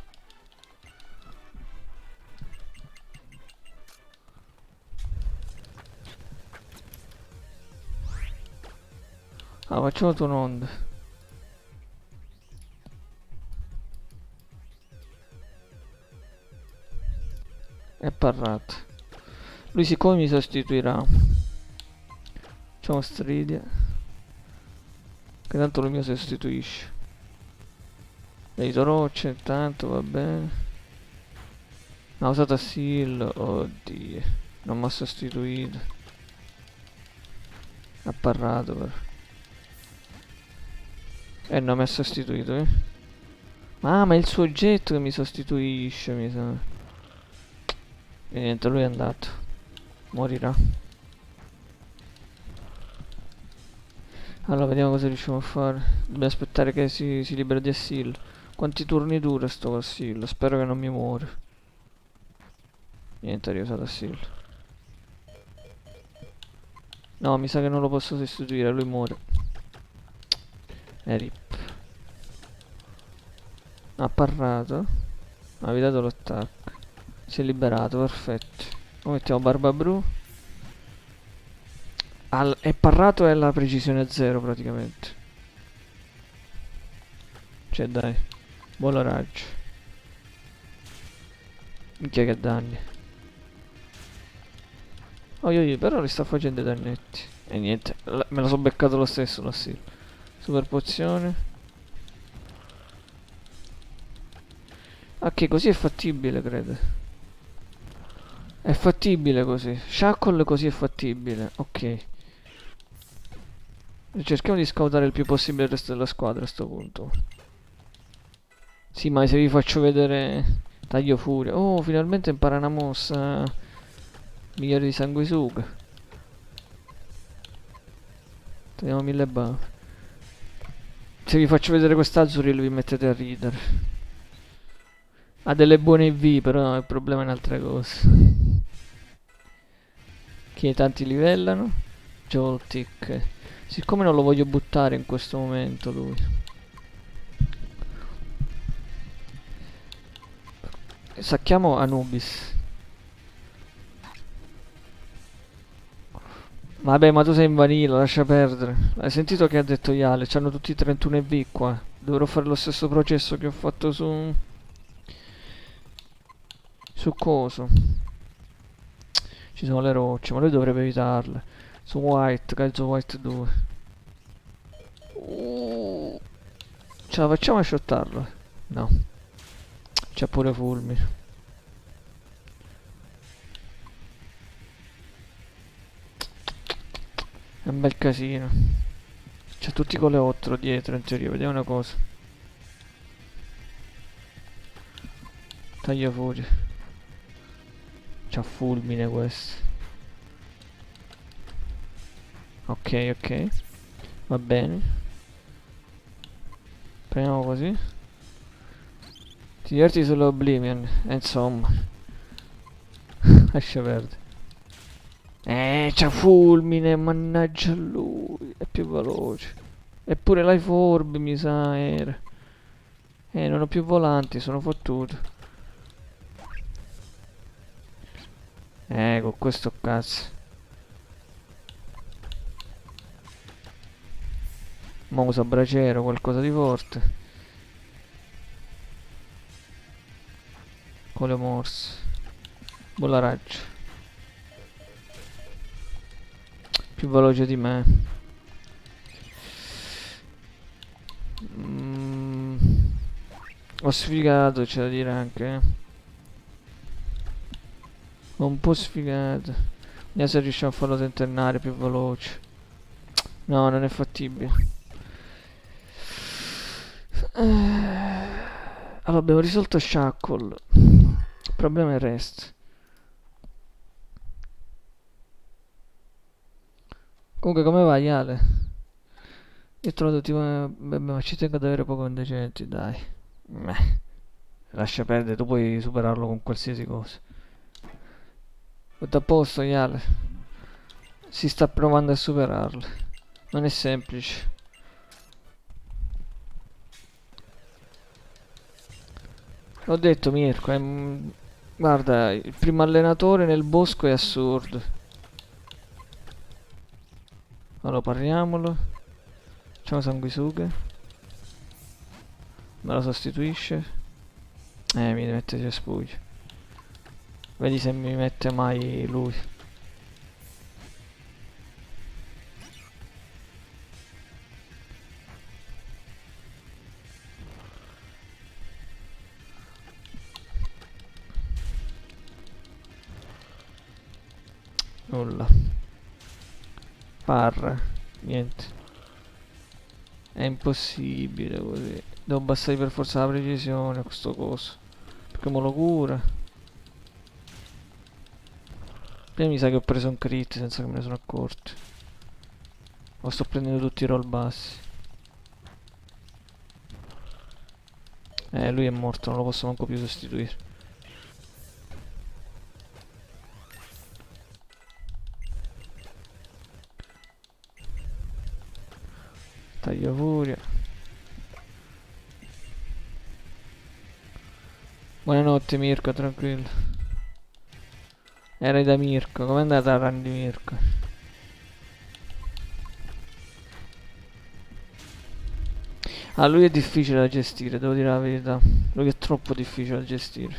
Allora facciamo tu un'onda. È parlato. Lui siccome mi sostituirà. Facciamo Stridia. Che tanto lui mi sostituisce. Vedo rocce, intanto va bene. No, ho usato Assil. Oddio. Non mi ha sostituito. Ha parlato però. Eh, non mi ha sostituito, eh. Ah, ma è il suo oggetto che mi sostituisce, mi sa. E niente, lui è andato. Morirà. Allora, vediamo cosa riusciamo a fare. Dobbiamo aspettare che si, si libera di Assil. Quanti turni dura sto Assil? Spero che non mi muore. Niente, ha riusato Assil. No, mi sa che non lo posso sostituire, lui muore. E rip. Ha parlato. Ha evitato l'attacco. Si è liberato, perfetto. Ora mettiamo Barbabru. Al, è parlato e la precisione zero praticamente. Cioè dai. Bolla raggio. Minchia che danni. Oh io, io però li sta facendo i dannetti. E niente, la, me la so beccato lo stesso lo sì. Super pozione. Ok, così è fattibile, credo. È fattibile così. Shackle così è fattibile. Ok. Cerchiamo di scoutare il più possibile il resto della squadra a sto punto. Sì, ma se vi faccio vedere... Taglio furia. Oh, finalmente impara una mossa. Migliore di sanguisuga. Togliamo mille buff. Se vi faccio vedere quest'Azurill vi mettete a ridere. Ha delle buone I V, però il problema è un'altra cosa. Che tanti livellano. Joltik. Siccome non lo voglio buttare in questo momento lui. Sacchiamo Anubis. Vabbè, ma tu sei in vanilla, lascia perdere. Hai sentito che ha detto Yale? C'hanno tutti trentuno I V qua. Dovrò fare lo stesso processo che ho fatto su... Su coso. Ci sono le rocce, ma lui dovrebbe evitarle. Su White, calcio White due. Uh, ce la facciamo a shottarlo? No. C'è pure fulmine. È un bel casino. C'è tutti con le otto dietro in teoria, vediamo una cosa. Taglia fuori. C'ha fulmine questo. Ok, ok. Va bene. Prendiamo così. Ti diverti sull'Oblivion. E insomma. Lascia perdere. Eh, c'ha fulmine, mannaggia a lui, è più veloce. Eppure l'hai forbi, mi sa, era. Eh, non ho più volanti, sono fottuto. Eh, con questo cazzo. Mo usa braciero, qualcosa di forte. Con le morse. Bolla raggio. Più veloce di me. Mm. Ho sfigato, c'è da dire anche, eh. Ho un po' sfigato. Vediamo se riusciamo a farlo tentennare più veloce. No, non è fattibile. Eh, Allora, abbiamo risolto Shackle. Il problema è il resto. Comunque, come va, Iale? Io ho trovato tipo... Beh, ma ci tengo ad avere poco indecenti, dai. Meh. Lascia perdere, tu puoi superarlo con qualsiasi cosa. Tutto a posto, Iale. Si sta provando a superarlo. Non è semplice. L'ho detto, Mirko, è... un- Guarda, il primo allenatore nel bosco è assurdo. Allora, parliamolo. Facciamo sanguisughe. Me lo sostituisce. Eh, mi mette cespuglio. Vedi se mi mette mai lui. Nulla. Parra. Niente. È impossibile così. Devo abbassare per forza la precisione a questo coso. Perché me lo cura. Prima mi sa che ho preso un crit senza che me ne sono accorto. O sto prendendo tutti i roll bassi. Eh, lui è morto, non lo posso manco più sostituire. Taglio furia. Buonanotte Mirko, tranquillo. Eri da Mirko, com'è andata la run di Mirko? Ah, lui è difficile da gestire, devo dire la verità. Lui è troppo difficile da gestire.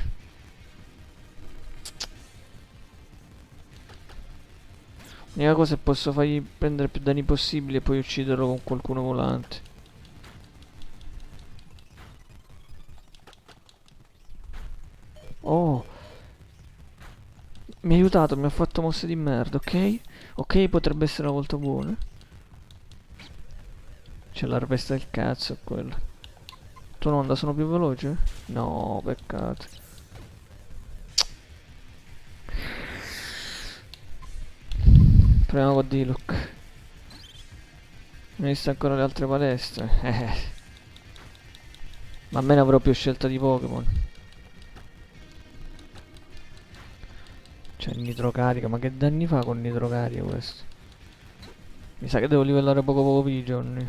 L'unica cosa è che posso fargli prendere più danni possibili e poi ucciderlo con qualcuno volante. Oh, mi ha aiutato, mi ha fatto mosse di merda, ok? Ok, potrebbe essere una volta buona. C'è l'arvesta del cazzo, quello. Tu non onda, sono più veloce? No, peccato. Proviamo con Diluc. Non ho visto ancora le altre palestre. Eh. Ma a me ne avrò più scelta di Pokémon. Cioè, nitrocarica, ma che danni fa con nitrocarica questo? Mi sa che devo livellare poco poco Pigeon.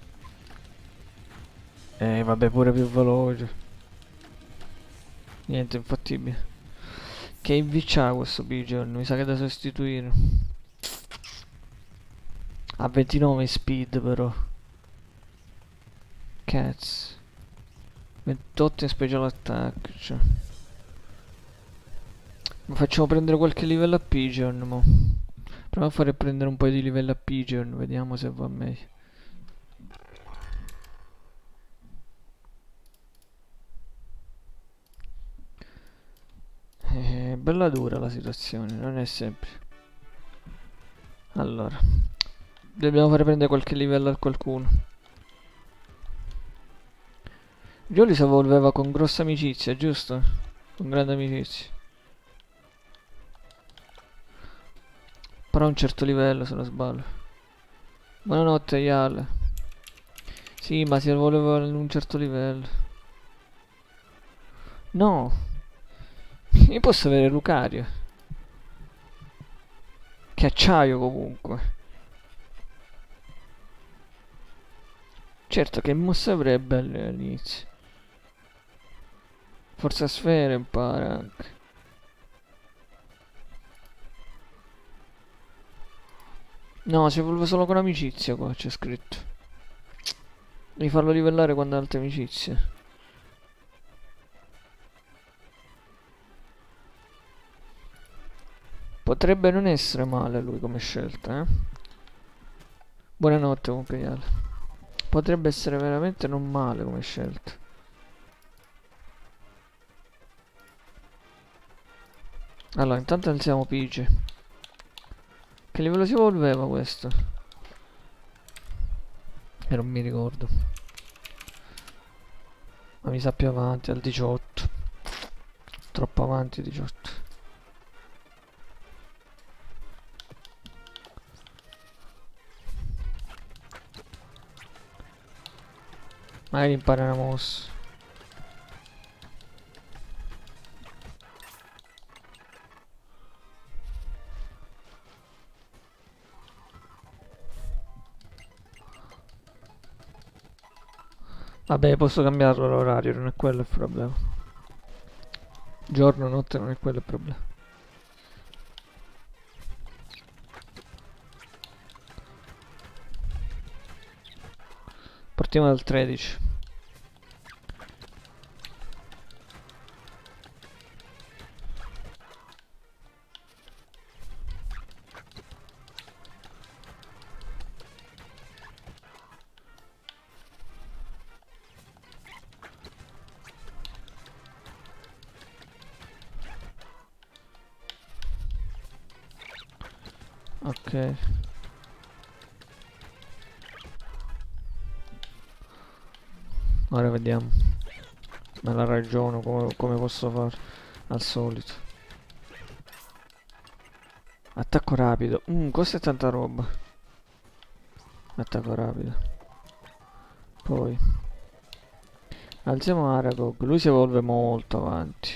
Eh, vabbè, pure più veloce. Niente, infattibile. Che I V c'ha questo Pigeon? Mi sa che è da sostituire. Ha ventinove in speed però. Cazzo. ventotto in special attack, cioè. Ma facciamo prendere qualche livello a Pigeon, mo. Proviamo a fare prendere un po' di livello a Pigeon, vediamo se va meglio. È bella dura la situazione, non è semplice. Allora, dobbiamo fare prendere qualche livello a qualcuno. Gioli si evolveva con grossa amicizia, giusto? Con grande amicizia. Però a un certo livello, se non sbaglio. Buonanotte, Yale. Sì, ma si evolveva ad un certo livello. No! Io posso avere Lucario. Che acciaio comunque. Certo che mosse avrei belle all'inizio. Forza sfera impara anche. No, si evolve solo con amicizia qua, c'è scritto. Devi farlo livellare quando ha altre amicizie. Potrebbe non essere male lui come scelta, eh. Buonanotte comunque, Iale. Potrebbe essere veramente non male come scelta. Allora, intanto alziamo Pige. Che livello si evolveva questo? E non mi ricordo. Ma mi sa più avanti, al diciotto. Troppo avanti, diciotto. Magari impara una mossa. Vabbè, posso cambiarlo l'orario, non è quello il problema. Giorno, notte, non è quello il problema. Partiamo dal tredici. Ok. Ora vediamo. Me la ragiono come, come posso fare. Al solito. Attacco rapido. Mm, questa è tanta roba. Attacco rapido. Poi alziamo Aragog. Lui si evolve molto avanti.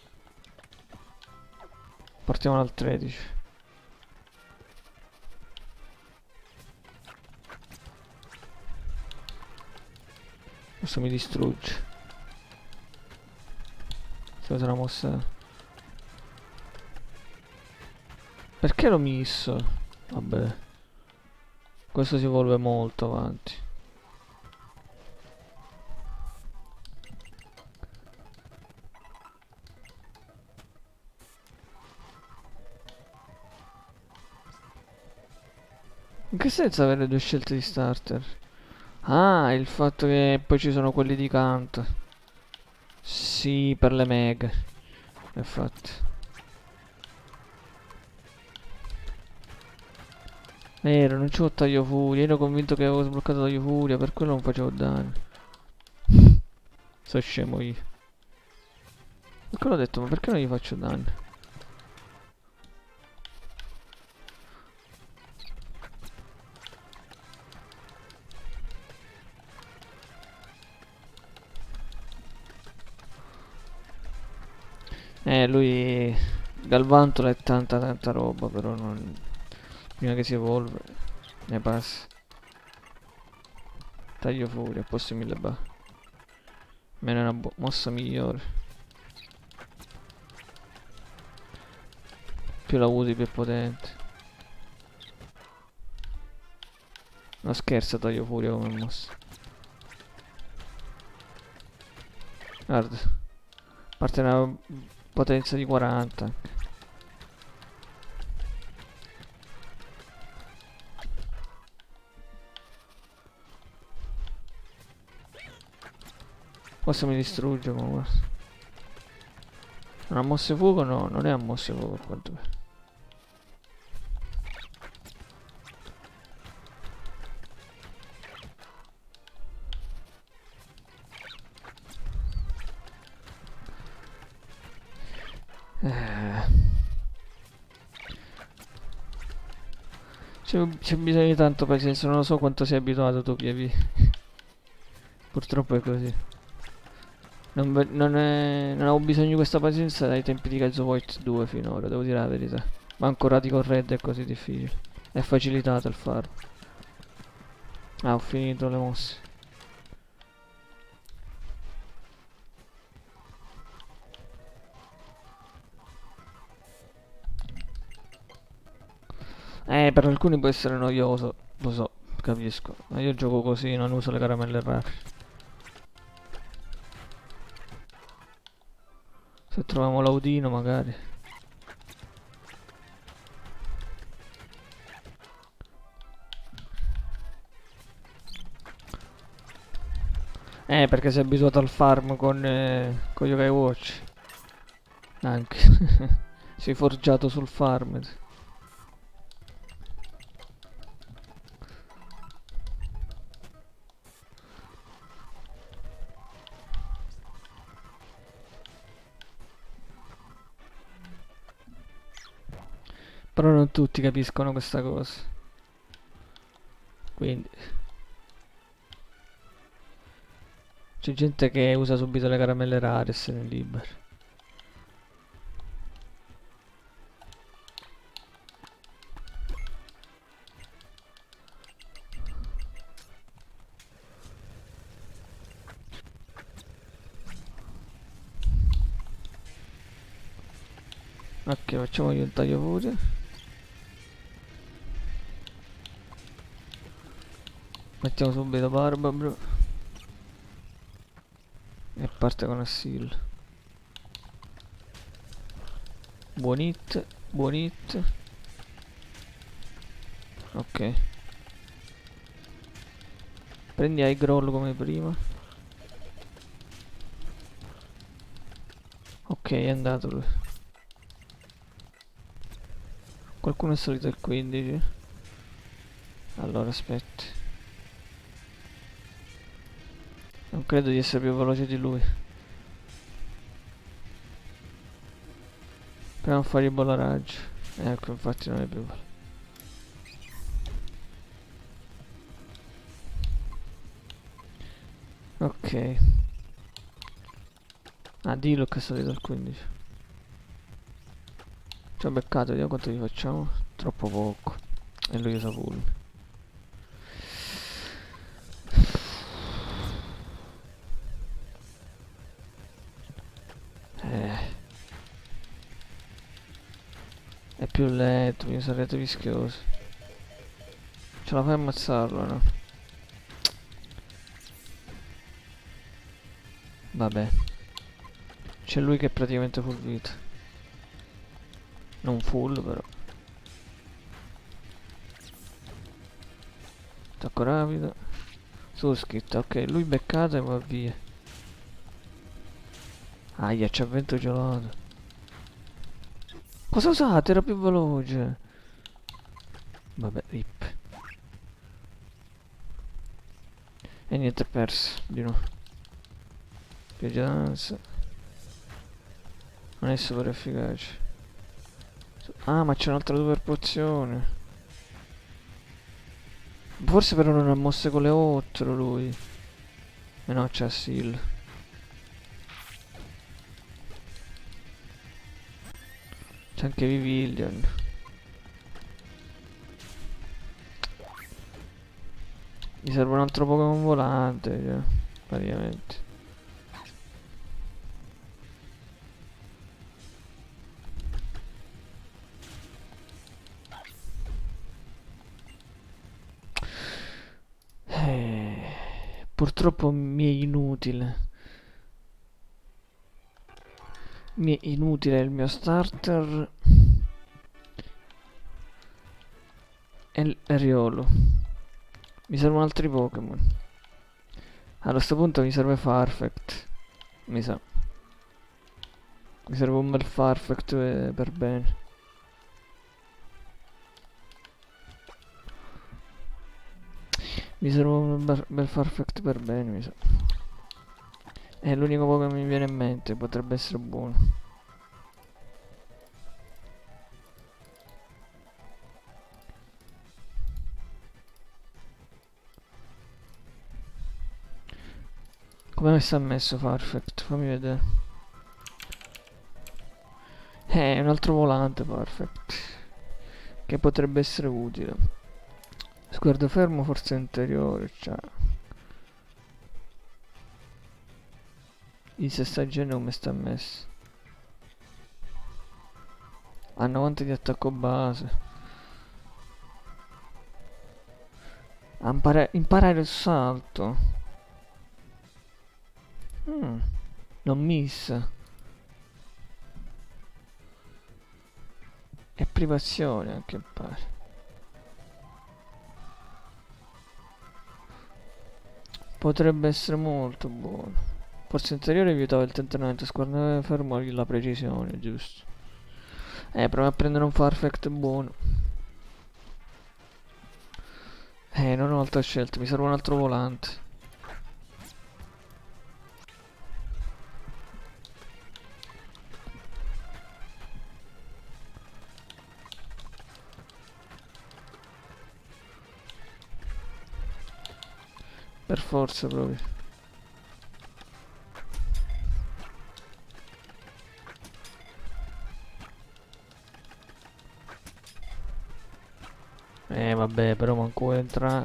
Partiamo dal tredici. Questo mi distrugge. Se usa una mossa. Perché l'ho messo? Vabbè. Questo si evolve molto avanti. In che senso avere due scelte di starter? Ah, il fatto che poi ci sono quelli di canto. Sì, per le mega. Infatti. Vero, non c'ho taglio furia. Io ero convinto che avevo sbloccato taglio furia, per quello non facevo danni. Sono scemo io. Per quello ho detto, ma perché non gli faccio danni? Eh, lui... Galvantula è tanta tanta roba, però non... Prima che si evolve, ne passa. Taglio furia, posso mille ba. Meno è una mossa migliore. Più la usi più è potente. No scherzo, taglio furia come mossa. Guarda. Parte una potenza di quaranta. Questo mi distrugge, ma guarda. Non ha mosse fuoco? No, non è a mosse fuoco a quanto pare. Eh. C'è bisogno di tanto pazienza, non lo so quanto sei abituato tu, P V. Purtroppo è così. Non, non, è, non avevo bisogno di questa pazienza dai tempi di Kaizo Void due finora, devo dire la verità. Ma ancora di corrente è così difficile. È facilitato il farm. Ah, ho finito le mosse. Eh, per alcuni può essere noioso, lo so, capisco. Ma io gioco così, non uso le caramelle rare. Se troviamo l'audino magari. Eh, perché sei abituato al farm con, eh, con Yokai Watch. Anche. Sei forgiato sul farm. Però non tutti capiscono questa cosa. Quindi c'è gente che usa subito le caramelle rare e se ne libera. Ok, facciamo io il taglio pure. Mettiamo subito barba, bro. E parte con Assil. Buon hit, buon hit. Ok. Prendi high roll come prima. Ok, è andato lui. Qualcuno è salito al quindici. Allora aspetti. Non credo di essere più veloce di lui. Proviamo a fare il bolaraggio. Ecco, infatti non è più veloce. Ok. Ah, Diluc è salito al quindici. Ci ho beccato, vediamo quanto gli facciamo. Troppo poco. E lui usa full. Eh. È più lento, mi sarete rischioso. Ce la fai a ammazzarlo, no? Vabbè. C'è lui che è praticamente full vita. Non full però. Attacco rapido. Su scritta, ok, lui beccato e va via. Aia, c'ha vento gelato. Cosa usate? Era più veloce. Vabbè, rip. E niente, è perso, di nuovo. Pioggia danza. Non è super efficace. Ah, ma c'è un'altra super pozione. Forse però non ha mosse con le otto lui. E no, c'ha Seal. C'è anche Vivilion. Mi serve un altro Pokémon volante, cioè, praticamente. Eh, purtroppo mi è inutile. Mi è inutile il mio starter. E l'Ariolo. Mi servono altri Pokémon. A questo punto mi serve Farfetch. Mi sa. Mi serve un bel Farfetch eh, per bene. Mi serve un bel, bel Farfetch per bene, mi sa. È l'unico Pokémon che mi viene in mente. Potrebbe essere buono. Come sta messo Farfetch? Fammi vedere. Eh, un altro volante, perfetto. che potrebbe essere utile. Sguardo fermo, forza interiore, cioè. Il sessaggene come sta messo? Ha novanta di attacco base. A impara imparare il salto. Mm, non miss. E privazione anche pare. Potrebbe essere molto buono. Forza interiore aiutava il tentennamento, sguardo fermo la precisione, giusto. Eh, proviamo a prendere un Farfetch buono. Eh, non ho altra scelta, mi serve un altro volante. Per forza proprio. Eh vabbè, però manco entra.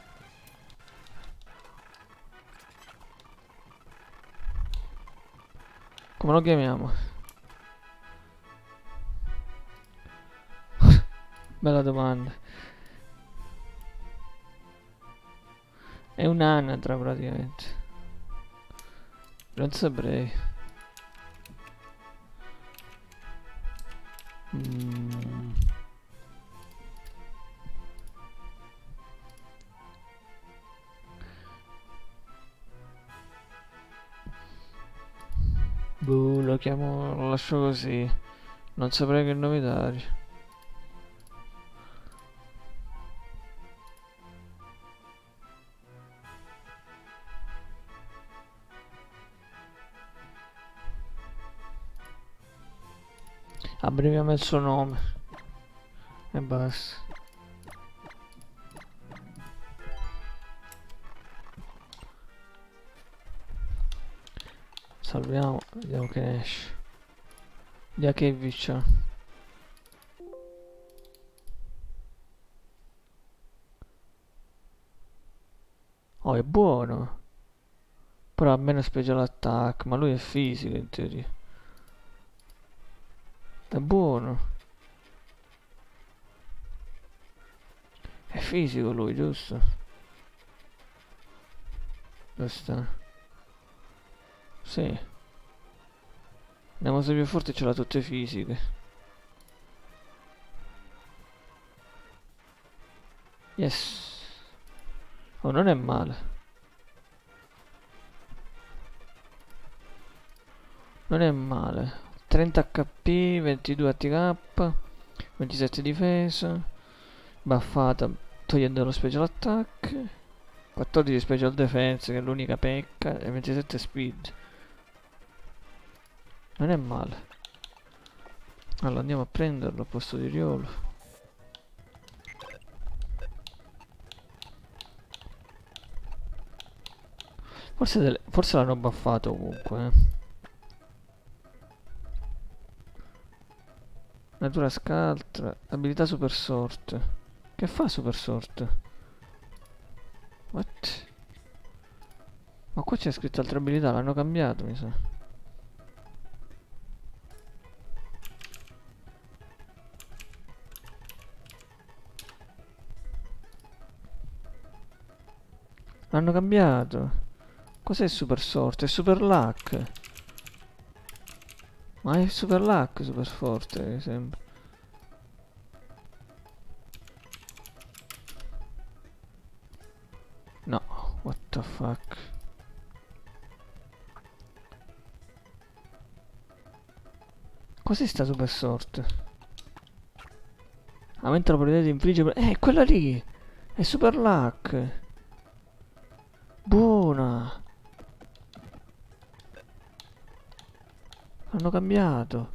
Come lo chiamiamo? Bella domanda. È un'anatra praticamente. Non saprei. Mm. Boh, lo chiamo, lo lascio così. Non saprei che nome dargli. Abbreviamo il suo nome. E basta. Salviamo, vediamo che esce. Jakevic. Oh, è buono. Però ha meno special attack, ma lui è fisico in teoria. È buono. È fisico lui, giusto? Dove sta? Sì. Le mosse più forti ce l'ha tutte fisiche. Yes. Oh, non è male. Non è male. trenta H P, ventidue A T K, ventisette difesa, buffata togliendo lo special attack, quattordici special defense che è l'unica pecca e ventisette speed. Non è male. Allora andiamo a prenderlo a posto di Riolo. Forse, forse l'hanno buffato comunque, eh. Natura scaltra, abilità super sorte. Che fa super sorte? What? Ma qua c'è scritto altre abilità, l'hanno cambiato mi sa. L'hanno cambiato. Cos'è super sorte? È super luck. Ma è super luck, super forte mi sembra. No, what the fuck. Cos'è sta super sorte? Aumenta la probabilità di infliggere... Eh, quella lì! È super luck! Buona! Hanno cambiato.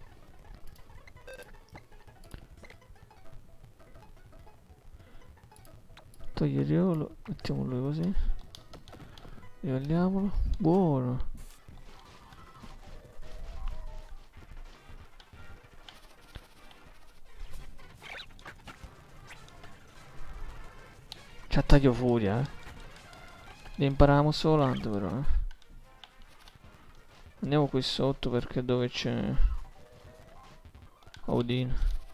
Togli il riolo, mettiamo lui così. Livelliamolo. Buono. C'ha taglio furia, eh. Devi imparare la mossa volante però, eh. Andiamo qui sotto perché dove c'è Odin.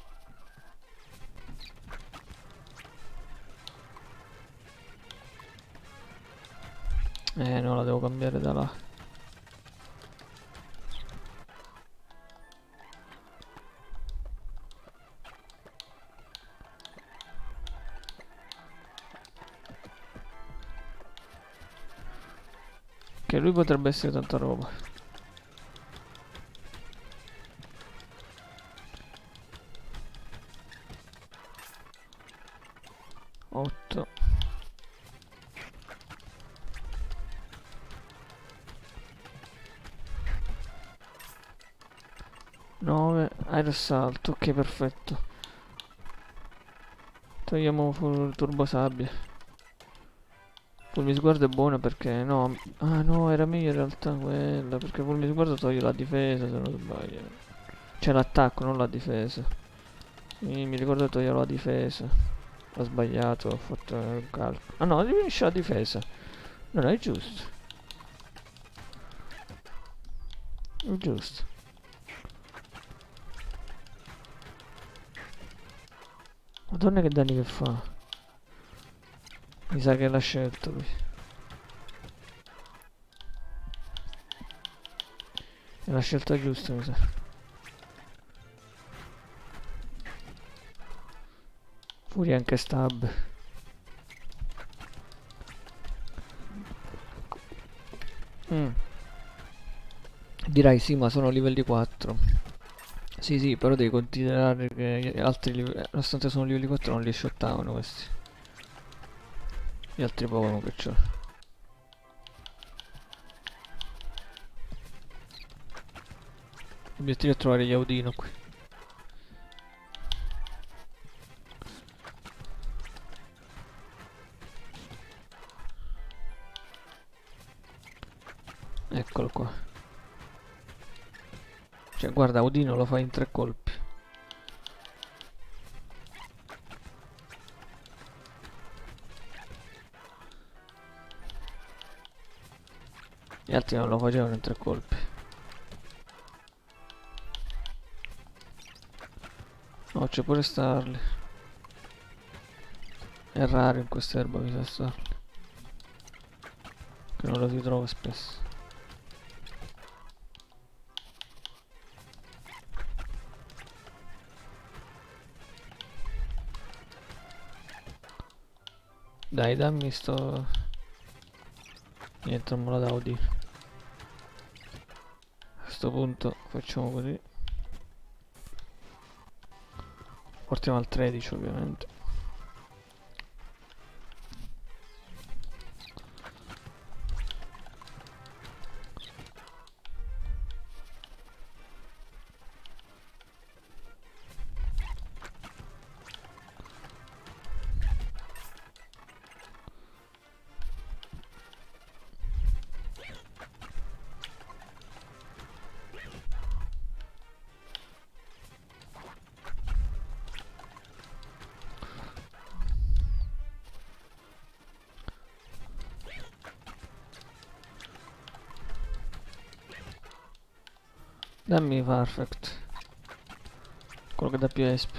Eh no, la devo cambiare da là. Che lui potrebbe essere tanta roba. otto. nove. Aerosalto, ok, perfetto. Togliamo fu- il turbo sabbia. Fulmi sguardo è buono perché no. Ah no, era meglio in realtà quella. Perché fulmi sguardo toglie la difesa se non sbaglio. C'è l'attacco, non la difesa. Mi, mi ricordo che toglievo la difesa. Ho sbagliato, ho fatto un calcolo. Ah no, diminuisce la difesa. Non è giusto. È giusto. Madonna che danni che fa. Mi sa che l'ha scelto lui. È la scelta giusta, mi sa. Furia anche stab. Mm. Dirai sì, ma sono livelli quattro. Sì, sì, però devi considerare che gli altri livelli, nonostante sono livelli quattro, non li shottavano questi. Gli altri Pokémon che c'ho. L'obiettivo è trovare gli Audino qui. Eccolo qua. Cioè, guarda, Audino lo fa in tre colpi. Gli altri non lo facevano in tre colpi. Oh, c'è pure Starly. È raro in quest'erba mi sa Starly. Che non lo si trova spesso. Dai, dammi sto... Niente, non me la davo di. A questo punto facciamo così. Portiamo al tredici ovviamente. Dammi perfect. Quello che dà più esp.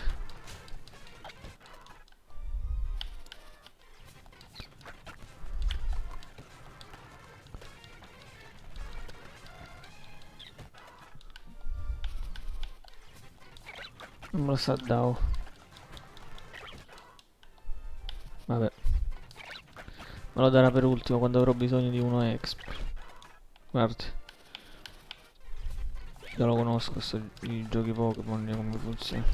Non me lo sa davo. Vabbè. Me lo darà per ultimo quando avrò bisogno di uno exp. Guardi. Io lo conosco sto, i giochi Pokémon come funziona.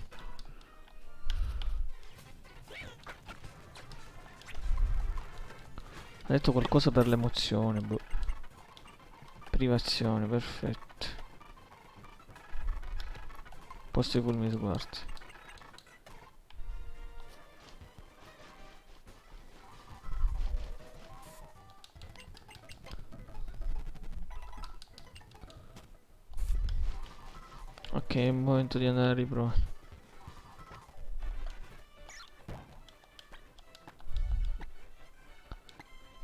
Ha detto qualcosa per l'emozione, boh. Privazione, perfetto. Posto i fulmini sguardi. Ok, è il momento di andare a riprovare.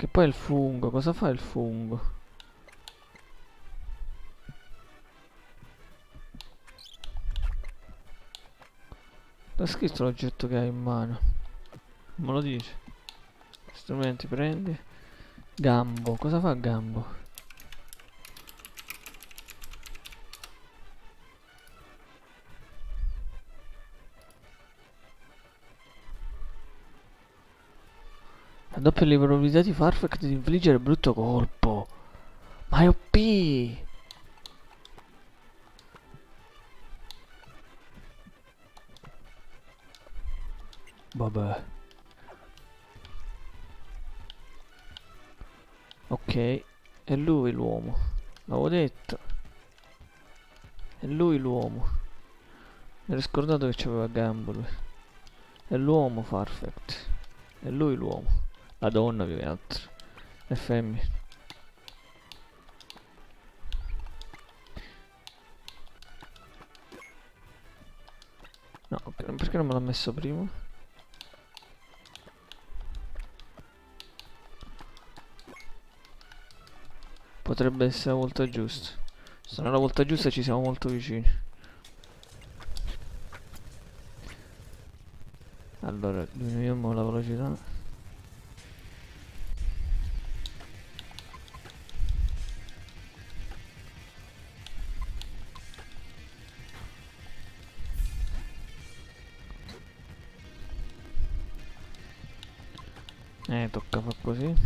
Che poi è il fungo, cosa fa il fungo? L'ha scritto l'oggetto che hai in mano. Me lo dice. Strumenti prendi. Gambo, cosa fa Gambo? La doppia probabilità di Farfetch di infliggere brutto colpo. Ma è O P! Vabbè. Ok, è lui l'uomo. L'avevo detto. È lui l'uomo. Mi ero scordato che c'aveva gambo lui. È l'uomo Farfetch. È lui l'uomo. La donna più che altro. È femmina. No, perché non me l'ha messo prima? Potrebbe essere la volta giusta. Se non è la volta giusta ci siamo molto vicini. Allora, diminuiamo la velocità. Eh, tocca far così.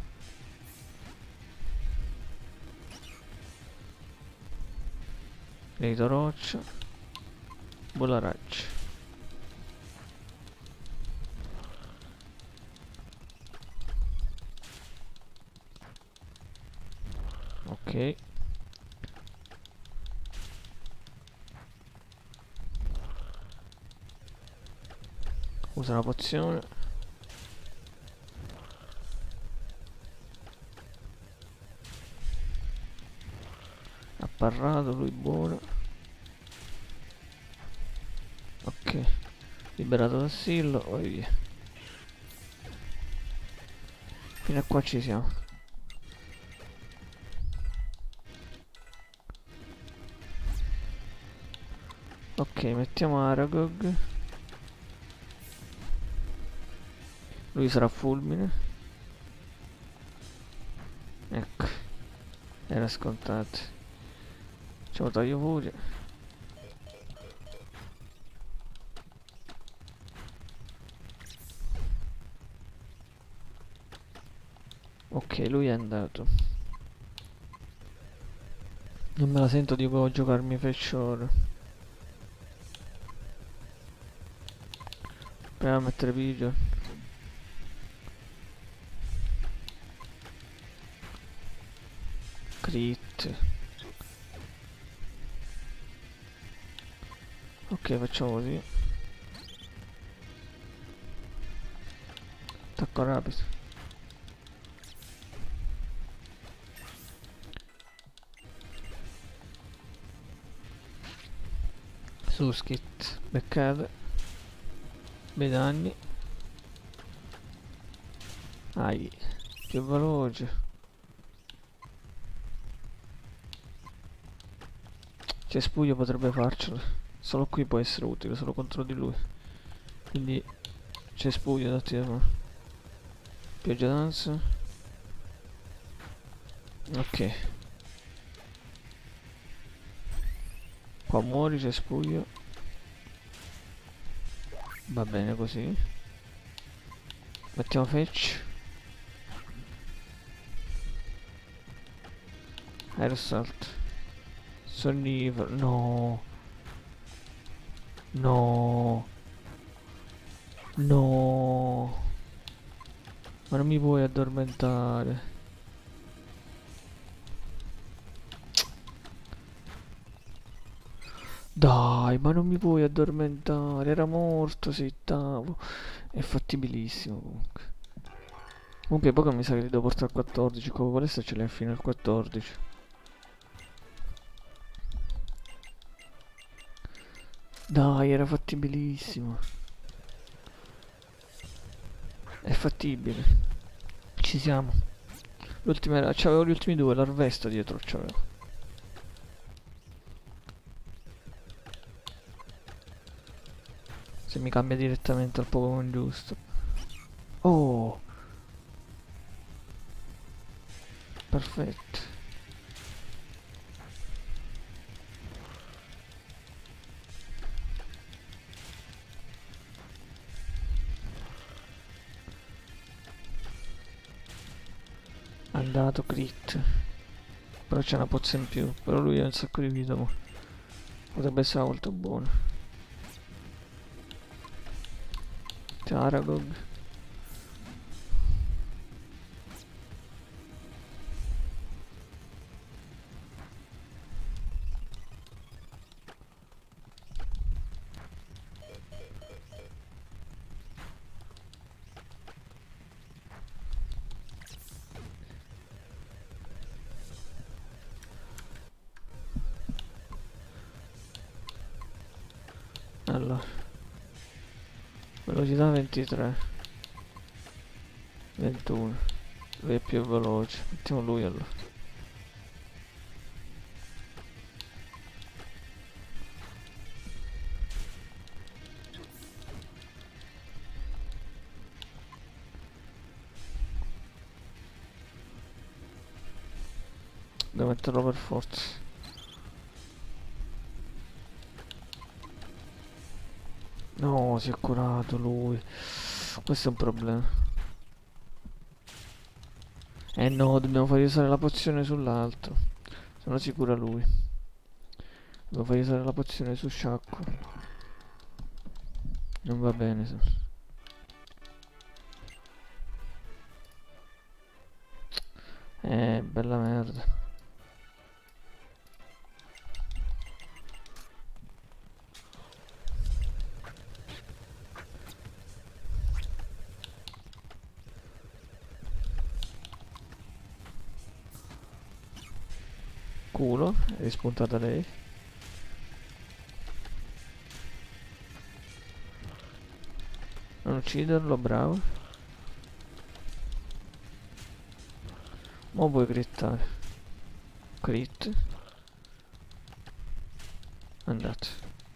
Rito roccia. Bola raggia. Ok. Usa la pozione. Apparrato, lui buono. Ok. Liberato da Sillo, poi via. Fino a qua ci siamo. Ok, mettiamo Aragog. Lui sarà fulmine. Ecco. Era scontato. Facciamo taglio furia. Ok, lui è andato. Non me la sento di giocarmi Fetchor. Proviamo a mettere Pigeon. Crit. Ok, facciamo così. Attacco rapido. Surskit. Beccate. Bei danni. Ai. Più veloce. Cespuglio potrebbe farcela. Solo qui può essere utile, solo contro di lui. Quindi Cespuglio datti da fare. Pioggia danza. Ok. Qua muori Cespuglio. Va bene così. Mettiamo Fetch. Aerosalt. Sonnifero. No. No. No. Ma non mi puoi addormentare. Dai, ma non mi puoi addormentare. Era morto, settavo. È fattibilissimo comunque. Comunque poi mi sa che li devo portare al quattordici. Come palestra ce l'hai fino al quattordici. Dai, era fattibilissimo. È fattibile. Ci siamo. L'ultima era... c'avevo gli ultimi due, l'arvesta dietro c'avevo. Se mi cambia direttamente al Pokémon giusto. Oh! Perfetto. Andato crit. Però c'è una pozza in più. Però lui ha un sacco di vita. Mo. Potrebbe essere molto buono. Aragog. Allora, velocità ventitré, ventuno, lui è più veloce, mettiamo lui allora. Devo metterlo per forza. No, si è curato lui. Questo è un problema. Eh no, dobbiamo far usare la pozione sull'altro. Se no si cura lui. Dobbiamo far usare la pozione su Sciacquo. Non va bene se... Eh, bella merda. Culo, è rispuntata lei. Non ucciderlo, bravo. Mo vuoi crittare. Crit. Andato.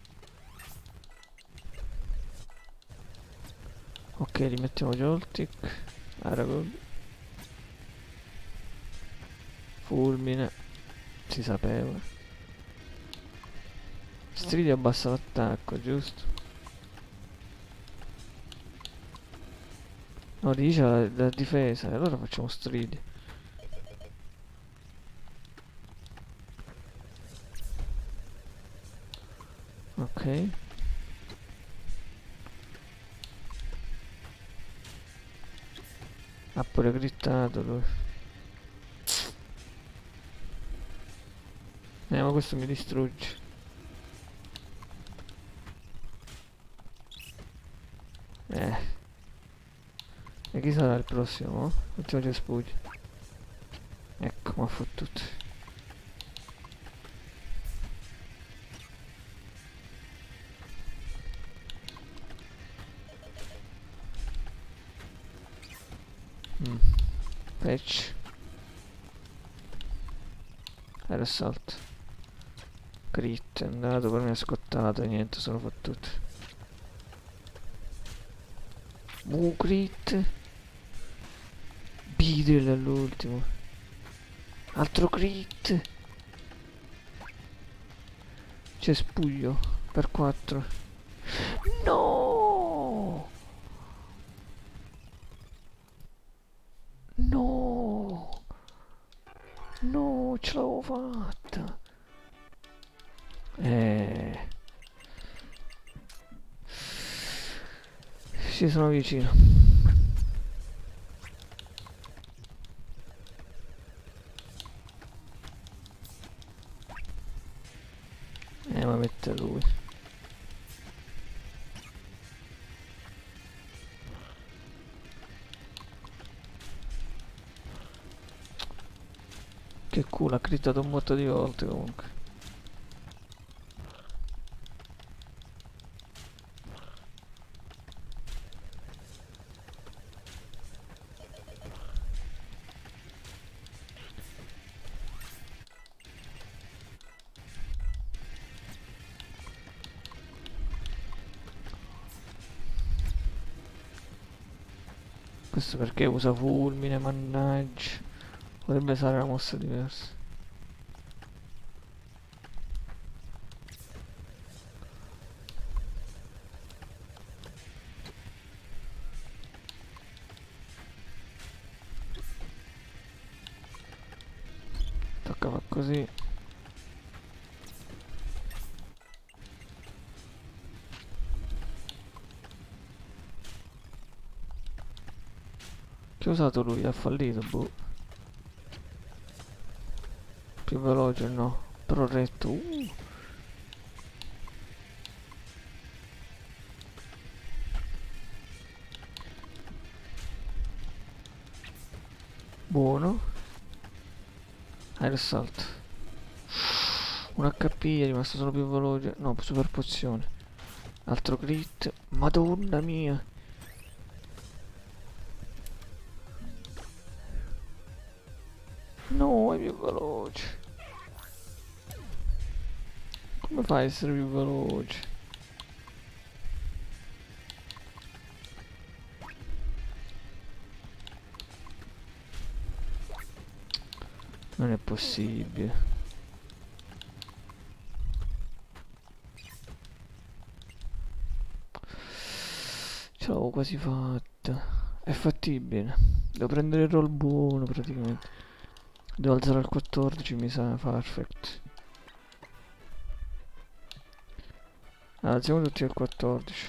Ok, rimettiamo Joltik. Aragog. Fulmine. Si sapeva. Stridi abbassa l'attacco, giusto? No, dice la, la difesa, e allora facciamo Stridi. Ok. Ha pure grittato lui. Eh, ma questo mi distrugge. Eh. E chi sarà il prossimo? Facciamo Cespugli. Ecco, mi ha fottuto. Mm. Patch. Era assalto. Crit, è andato, poi mi ha scottato e niente, sono fottuto. Uh, crit. Beedrill all'ultimo. Altro crit. Cespuglio per quattro. No! No! No, ce l'avevo fatta. Eh. Ci sono vicino. Eh, ma mette lui. Che culo, ha critato un botto di volte comunque. Questo perché usa fulmine, mannaggia. Potrebbe usare una mossa diversa. Tocca far così. Che ha usato lui? Ha fallito, boh. Più veloce, no. Però retto. Uh. Buono. Air assalto. Un H P è rimasto solo più veloce. No, super pozione. Altro crit. Madonna mia. No, è più veloce. Come fai a essere più veloce? Non è possibile. Ce l'avevo quasi fatta. È fattibile. Devo prendere il roll buono praticamente. Devo alzare al quattordici, mi sa, perfect. Allora, alziamo tutti al quattordici.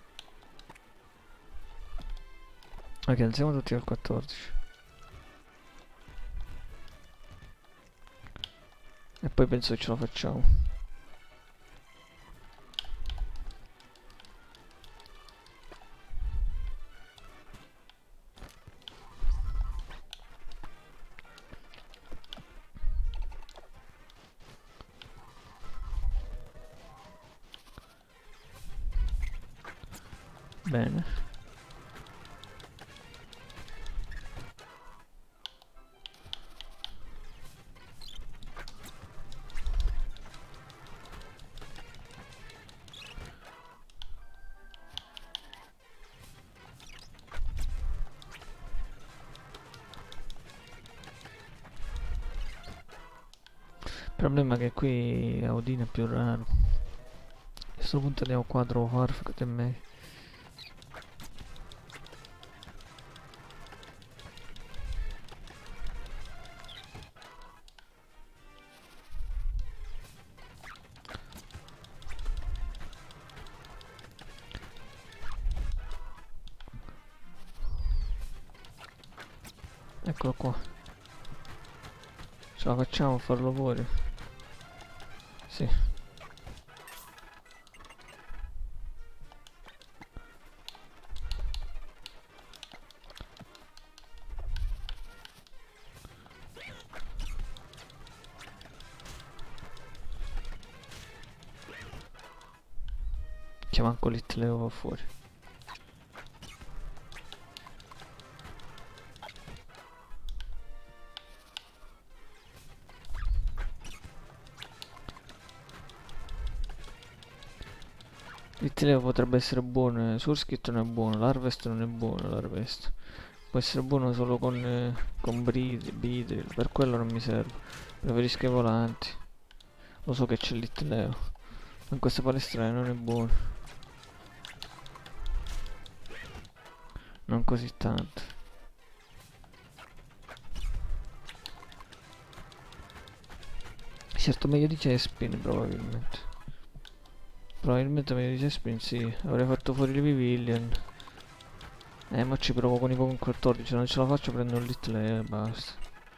Ok, alziamo tutti al quattordici. E poi penso che ce la facciamo. Bene. Il problema è che qui Audino è più raro. A questo punto andiamo qua, trovo Farfetch e me. Eccolo qua. Ce la facciamo a farlo fuori? Sì. Che manco Little Leo va fuori. Little Leo potrebbe essere buono, eh. Surskit non è buono, l'Harvest non è buono, l'Harvest. Può essere buono solo con, eh, con Beedrill, per quello non mi serve. Preferisco i volanti. Lo so che c'è Little Leo, ma in questa palestra non è buono. Non così tanto. Certo, meglio di Chespin probabilmente. Probabilmente meglio di Chespin, sì. Avrei fatto fuori le Pavilion. Eh, ma ci provo con i Pokémon quattordici. Se non ce la faccio prendo un Little e basta.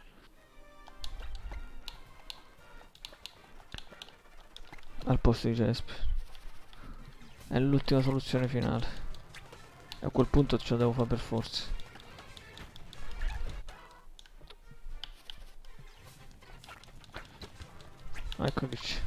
Al posto di Chespin. È l'ultima soluzione finale. E a quel punto ce la devo fare per forza. Eccoci.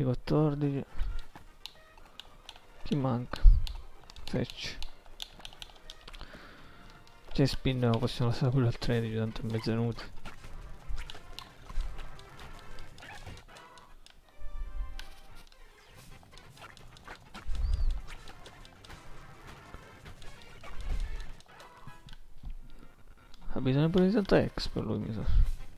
quattordici. Chi manca? Fetch. C'è spin, no, possiamo lasciare pure al tredici, tanto è mezzanotte. Ha bisogno pure di tanta ex per lui, mi sa.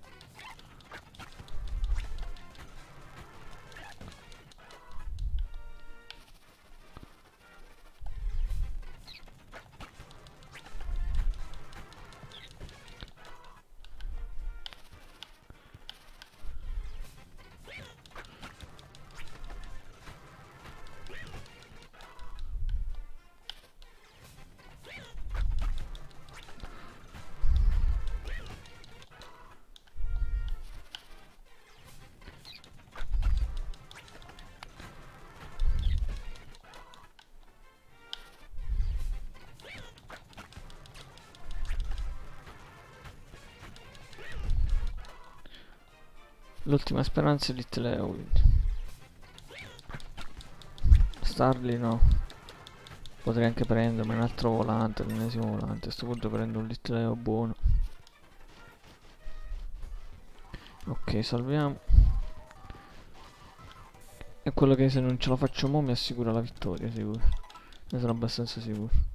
L'ultima speranza è Little Leo, quindi. Starly no. Potrei anche prendermi un altro volante, l'ennesimo volante. A questo punto prendo un Little Leo buono. Ok, salviamo. È quello che se non ce la faccio mo mi assicura la vittoria, sicuro. Ne sono abbastanza sicuro.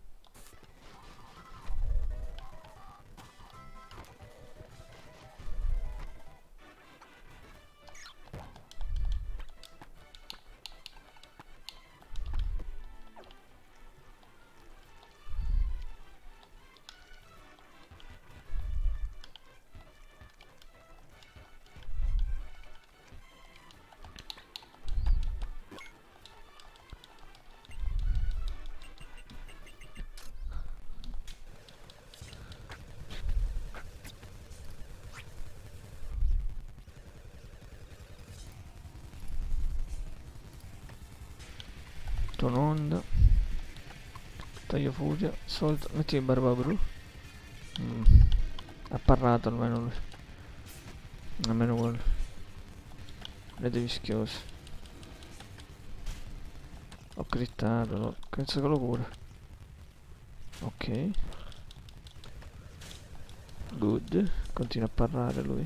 Un'onda. Taglio furia. Solito. Metti il barba blu. Mm. Ha parlato almeno lui. Almeno quello. Vede vischioso. Ho crittato. No. Penso che lo cura. Ok. Good. Continua a parlare lui.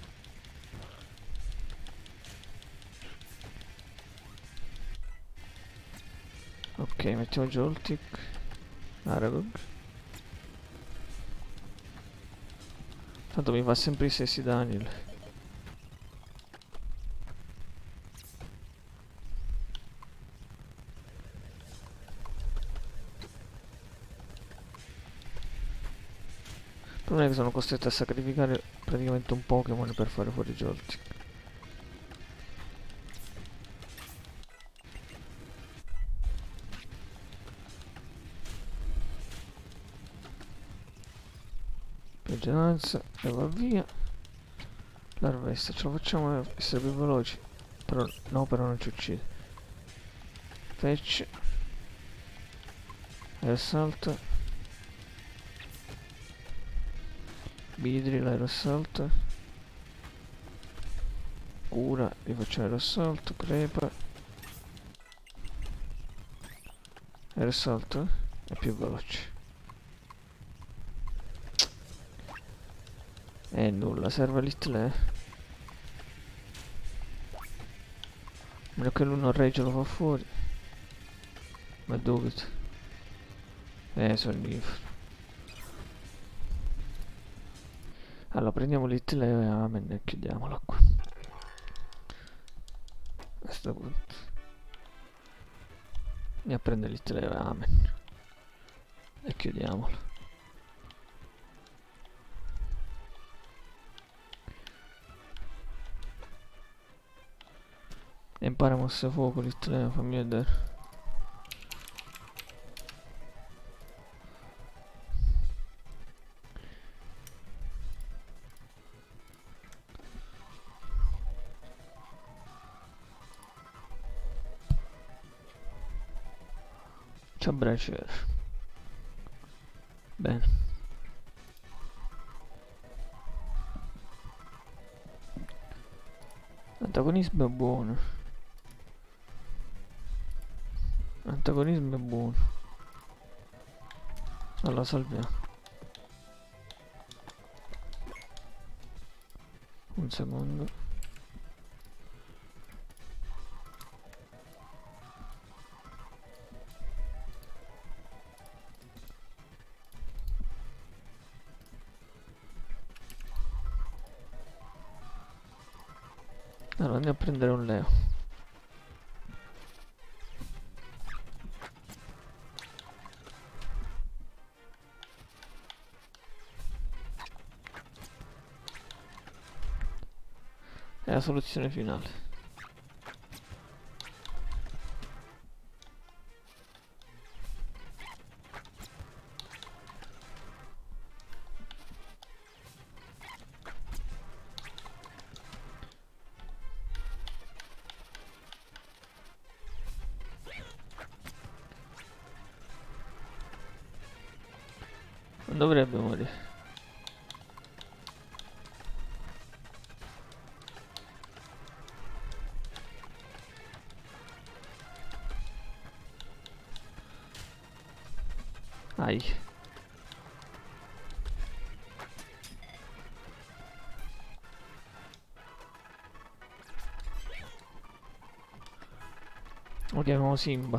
Ok, mettiamo Joltik. Aragog. Tanto mi fa sempre i stessi danni. Il problema è che sono costretto a sacrificare praticamente un Pokémon per fare fuori Joltik. Vigilanza e va via. L'arvesta, ce la facciamo essere più veloci. Però no, però non ci uccide. Fetch. Aerosalto. Bidri, l'aerosalto. Cura, rifacciamo aerosalto. Crepa. Aerosalto è più veloce. E eh, nulla, serve Little. A meno che l'uno rage lo fa fuori. Ma dubito. Eh, sono nifo. Allora, prendiamo Little A e Amen e chiudiamola qua. A questo punto. Andiamo a prendere Little A e Amen. E chiudiamola. E impara mosse fuoco, Little A, fammi vedere. C'ha Bracer. Bene. L'antagonismo è buono. L'antagonismo è buono. Allora salviamo. Un secondo. Allora andiamo a prendere un Leo. È la soluzione finale. Non dovrebbe morire. Ai. Lo chiamiamo Simba.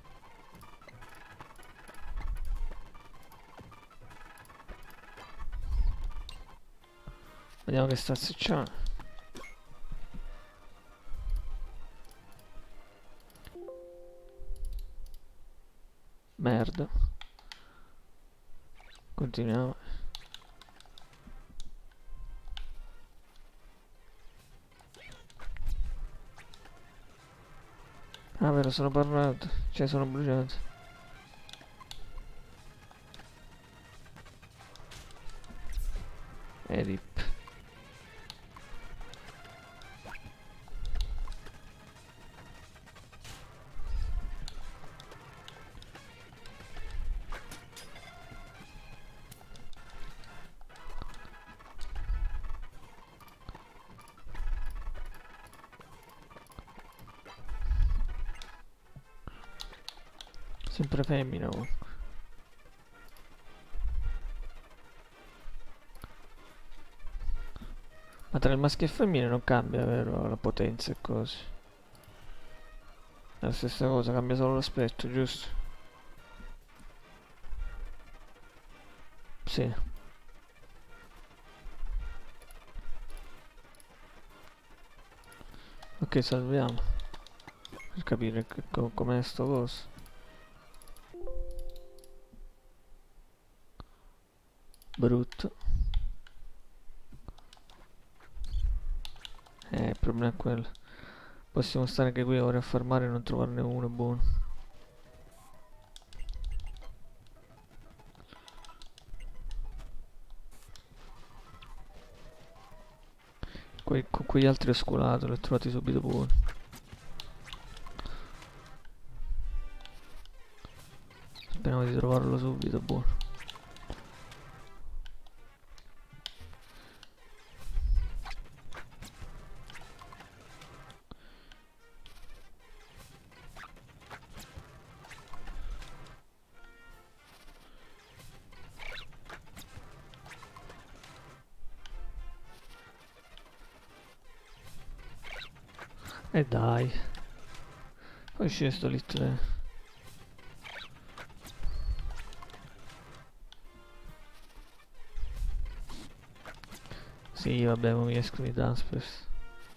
Vediamo che stazzi c'ha. Merda. Continuiamo. Ah vero, sono parlato. Cioè sono bruciato. E rip. Sempre femmina comunque. Ma tra il maschio e il femmine non cambia, vero? La potenza e cose. È la stessa cosa, cambia solo l'aspetto, giusto? Sì. Ok, salviamo. Per capire co com'è sto coso. Brutto. Eh, il problema è quello. Possiamo stare anche qui ora a farmare e non trovarne uno buono. Que con quegli altri ho scolato, li ho trovati subito buoni. Speriamo di trovarlo subito buono. E dai. Poi scende sto little. Sì, vabbè, ma mi escono i Dunsparce.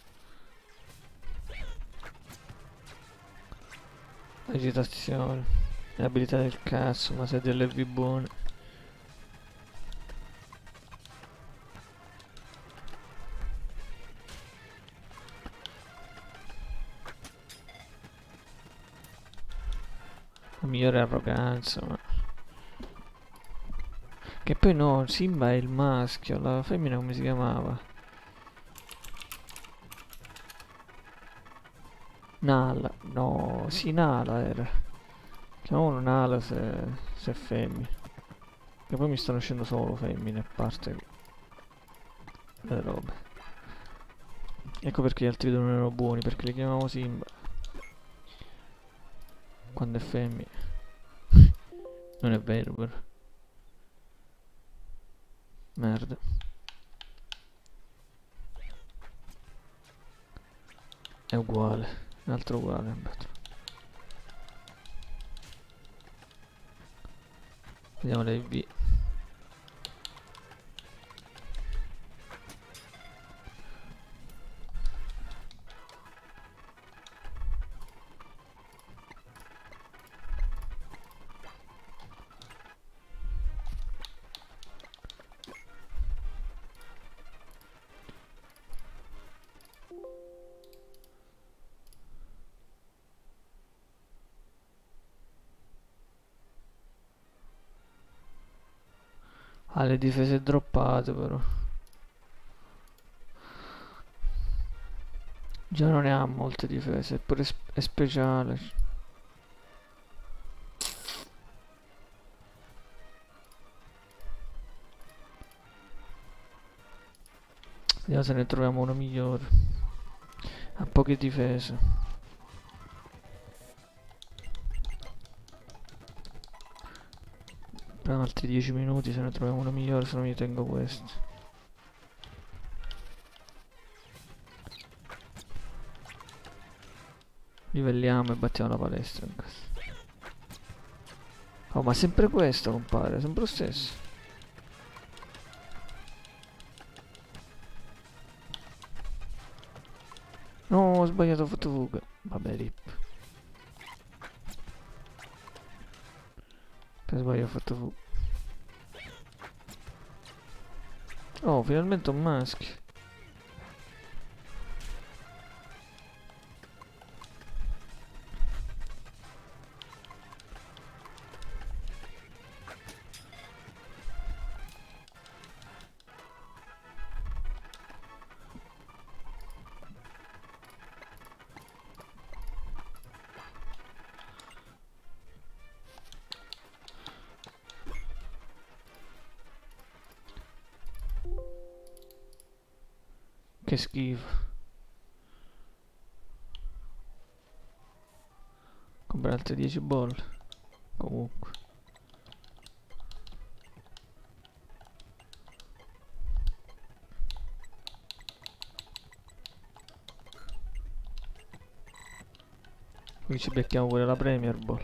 Agitazione. Le abilità del cazzo, ma sei delle V buone. La migliore arroganza, ma... Che poi no, Simba è il maschio, la femmina come si chiamava? Nala, no, sì, Nala era. Chiamiamolo Nala se, se è femmina. Che poi mi stanno uscendo solo femmine, a parte le robe. Ecco perché gli altri due non erano buoni, perché li chiamavo Simba. quando è femmina. Non è vero però. Merda. È uguale. Un altro uguale. Vediamo le I V. Ah, le difese droppate però. Già non ne ha molte difese, eppure è, è speciale. Vediamo se ne troviamo uno migliore. Ha poche difese. Per altri dieci minuti se ne troviamo uno migliore, se no mi tengo questo. Livelliamo e battiamo la palestra. Oh, ma sempre questo, compare, sempre lo stesso. No, ho sbagliato, ho fatto fuga. Vabbè, rip. Per sbaglio ho fatto fuga. Oh, finalmente un maschio. Che schifo. Comprare altre dieci bolle. Comunque. Qui ci becchiamo pure la Premier Ball.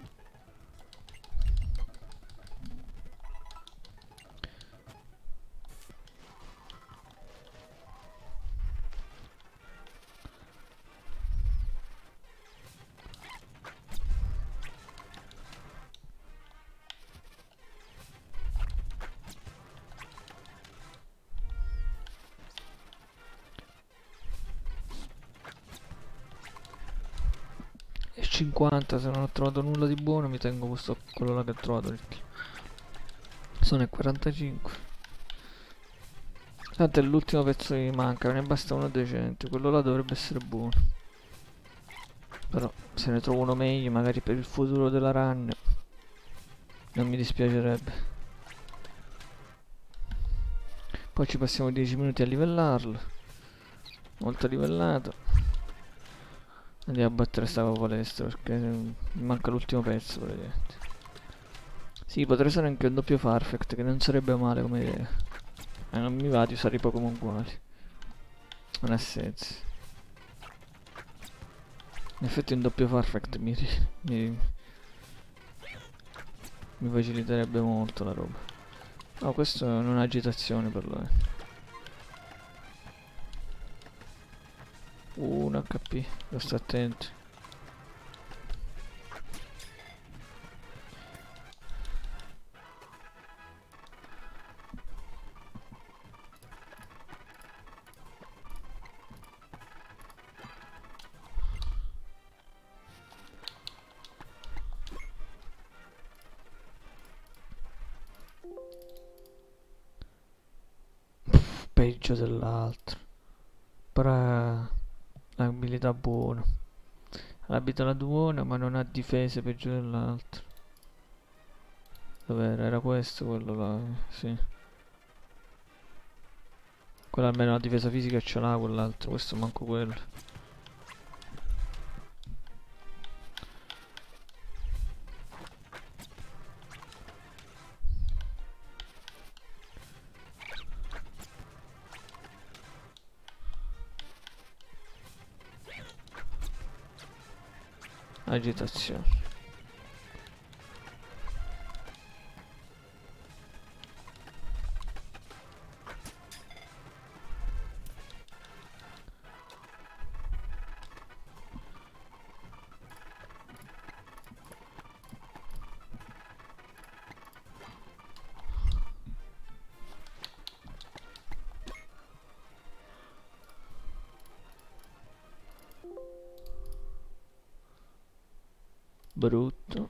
E cinquanta, se non ho trovato nulla di buono mi tengo questo, quello là che ho trovato. Sono e quarantacinque. Tanto è l'ultimo pezzo che mi manca, me ne basta uno decente, quello là dovrebbe essere buono. Però se ne trovo uno meglio, magari per il futuro della run, non mi dispiacerebbe. Poi ci passiamo dieci minuti a livellarlo. Molto livellato. Andiamo a battere sta palestra perché mi manca l'ultimo pezzo praticamente. Sì, potrei usare anche un doppio Farfetch, che non sarebbe male come idea. E non mi va di usare i Pokémon uguali. Non ha senso. In effetti un doppio Farfetch mi, mi, mi faciliterebbe molto la roba. No, questo non è agitazione per lui. Uh, un H P, devo stare attento. Peggio dell'altro. Però l'abilità buona. L'abilità buona ma non ha difese peggio dell'altro. Dov'era? Era questo quello là, sì. Quello almeno la difesa fisica ce l'ha, quell'altro, questo manco quello. agitazione. Brutto.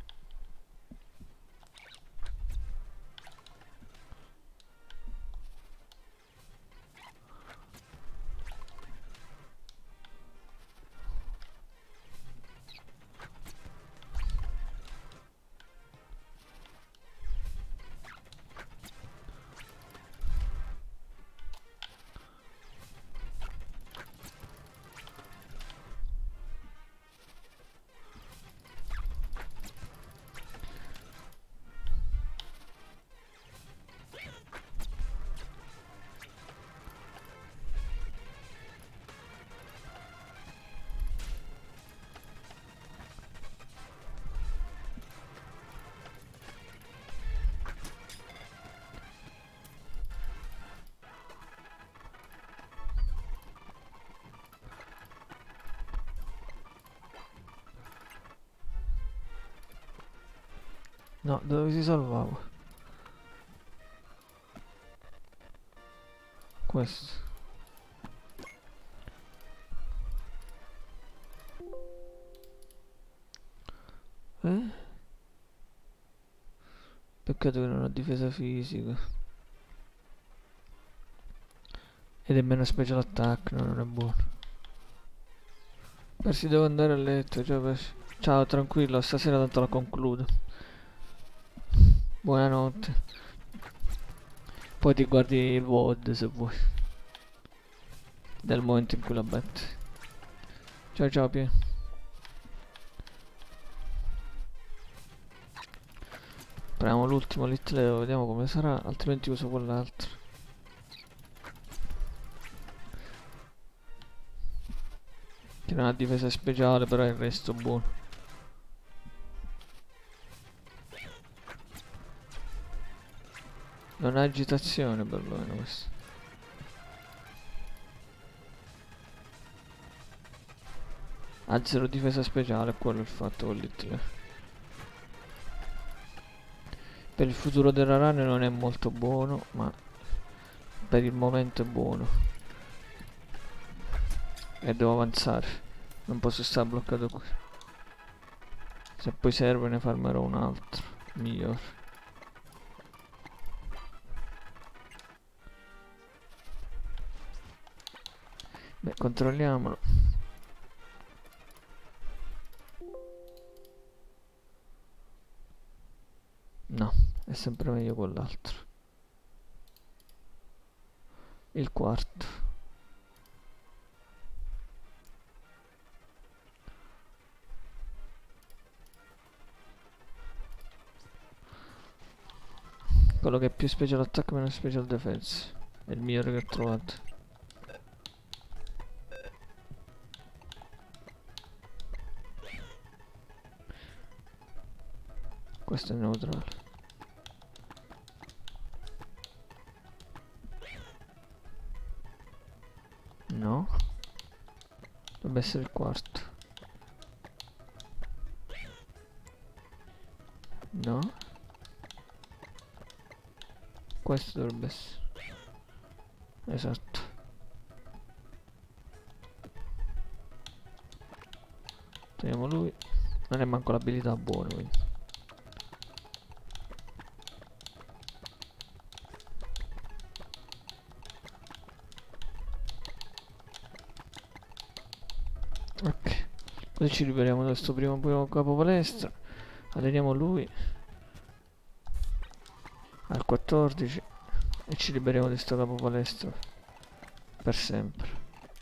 No, dove si salvava? Questo. Eh? Peccato che non ho difesa fisica. Ed è meno special attack, no, non è buono. Persi, devo andare a letto, ciao Persi. Ciao, tranquillo, stasera tanto la concludo. Buonanotte. Poi ti guardi il V O D se vuoi. Del momento in cui la betti. Ciao ciao Pie. Prendiamo l'ultimo Litleo, vediamo come sarà, altrimenti uso quell'altro. Che non ha difesa speciale, però il resto è buono. Non ha agitazione per lo meno questo. Ha zero difesa speciale, quello è il fatto con l'Hitler. Per il futuro della run non è molto buono, ma per il momento è buono. E devo avanzare, non posso stare bloccato qui. Se poi serve ne farmerò un altro, migliore. Beh, controlliamolo. No, è sempre meglio quell'altro. Il quarto. Quello che è più special attack meno special defense. È il migliore che ho trovato. Questo è neutrale. No. Dovrebbe essere il quarto. No. Questo dovrebbe essere. Esatto. Teniamo lui. Non è manco l'abilità buona, quindi. Ok. Così ci liberiamo da questo primo, primo capo palestra. Alleniamo lui. Al quattordici. E ci liberiamo di sto capo palestra. Per sempre.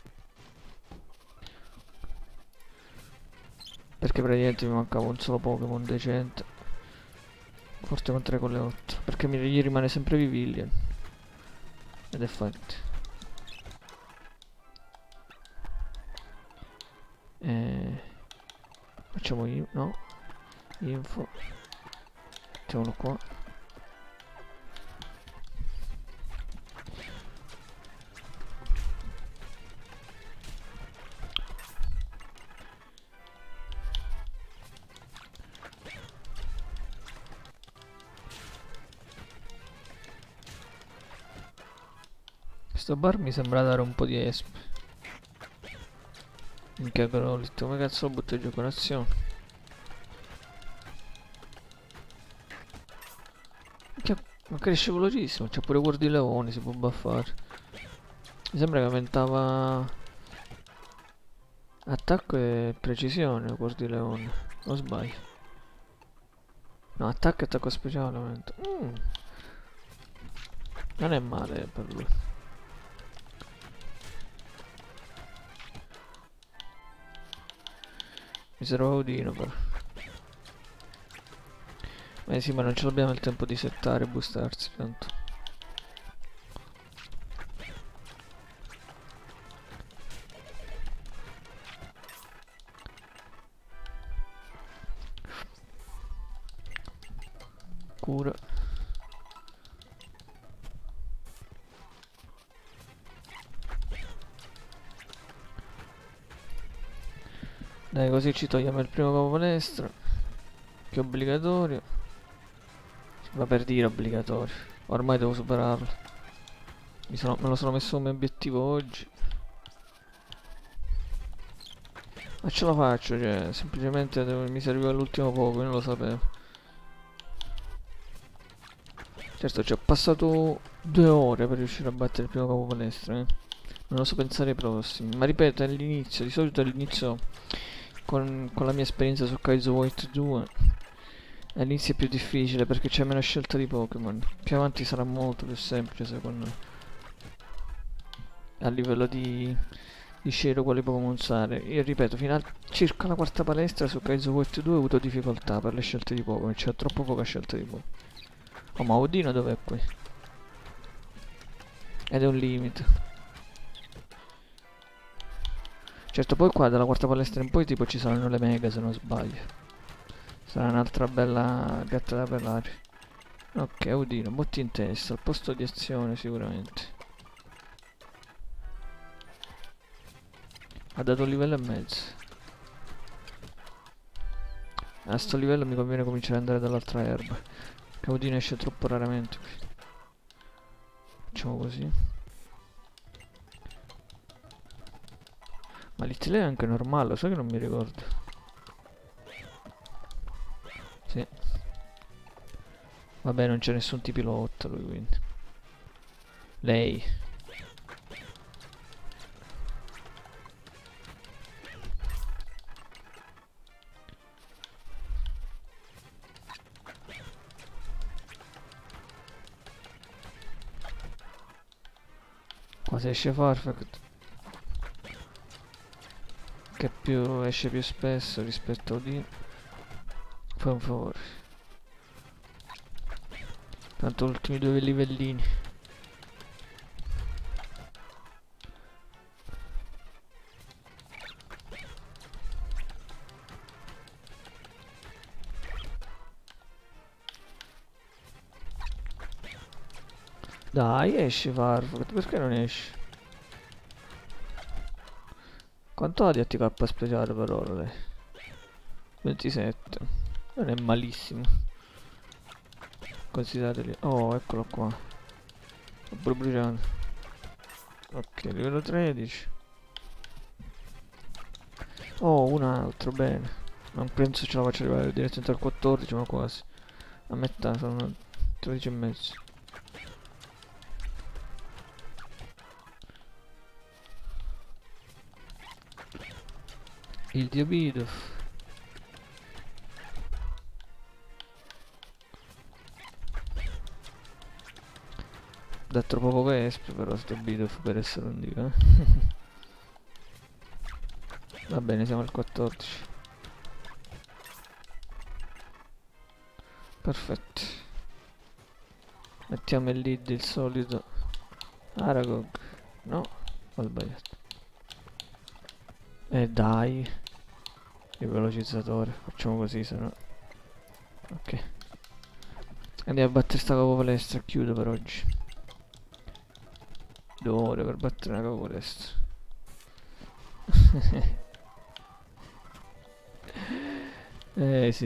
Perché praticamente mi mancava un solo Pokémon decente. Forte con tre con le otto. Perché mi, gli rimane sempre Vivillon. Ed è fatti. E... Facciamo io, no, info, mettiamolo qua. Questo bar mi sembra dare un po' di esp. Minchia Grolit, come cazzo lo butto giù colazione? Minchia, ma cresce velocissimo, c'è pure cuor di leone, si può buffare. Mi sembra che aumentava attacco e precisione cuor di leone, o sbaglio? No, attacco e attacco speciale aumenta. Mm. Non è male per lui. Mi serve Odino però. Eh sì, ma non ce l'abbiamo il tempo di settare e boostarsi tanto. Cura. Dai, così ci togliamo il primo capo palestra, che è obbligatorio. Ma per dire obbligatorio, ormai devo superarlo. Mi sono, me lo sono messo come obiettivo oggi. Ma ce la faccio, cioè, semplicemente devo, mi serviva l'ultimo poco, io non lo sapevo. Certo, ci ho passato due ore per riuscire a battere il primo capo palestra, eh. Non oso pensare ai prossimi, ma ripeto, è l'inizio, di solito all'inizio, con, con la mia esperienza su Kaizo White due, all'inizio è più difficile perché c'è meno scelta di Pokémon. Più avanti sarà molto più semplice secondo me. A livello di, di scegliere quali Pokémon usare. Io ripeto, fino a circa la quarta palestra su Kaizo White due ho avuto difficoltà per le scelte di Pokémon, c'è troppo poca scelta di Pokémon. Oh, ma Odino dov'è qui? Ed è un limite. Certo, poi qua dalla quarta palestra in poi tipo ci saranno le mega se non sbaglio. Sarà un'altra bella gatta da pelare. Ok, Odino, botti in testa, al posto di azione sicuramente. Ha dato un livello e mezzo. A sto livello mi conviene cominciare ad andare dall'altra erba. Che Odino esce troppo raramente qui. Facciamo così. Ma l'Itlea è anche normale, lo sai che non mi ricordo. Sì. Vabbè, non c'è nessun tipilotto lui, quindi. Lei. Qua se esce Farfetch, che più esce più spesso rispetto a Odino. Fai un favore. Tanto ultimi due livellini. Dai, esci Farfetch, perché non esci? Quanto ha di A T K speciale per ora lei? ventisette. Non è malissimo. Considerateli. Oh, eccolo qua. Sto pure bruciando. Ok, livello tredici. Oh, un altro, bene. Non penso ce la faccia arrivare direttamente al quattordici, ma quasi. A metà, sono tredici e mezzo. Il dio Bidoof. Dà troppo poco esp però sto Bidoof per essere un dio, eh. Va bene, siamo al quattordici. Perfetto. Mettiamo il lead, il solito Aragog. No, ho sbagliato. E eh dai. il velocizzatore. Facciamo così, se no. Ok. Andiamo a battere sta capo palestra. Chiudo per oggi. Due ore per battere una capo palestra. Eh sì.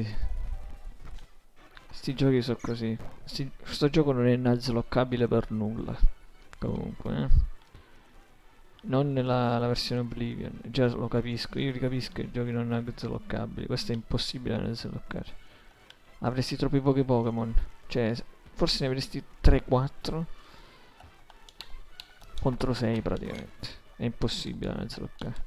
Sti giochi sono così. Sti, sto gioco non è un'unlockabile per nulla. Comunque, eh. Non nella la versione Oblivion. Già lo capisco. Io li capisco i giochi non unlockabili. Questo è impossibile da unlockare. Avresti troppi pochi Pokémon. Cioè, forse ne avresti tre quattro contro sei praticamente. È impossibile da unlockare.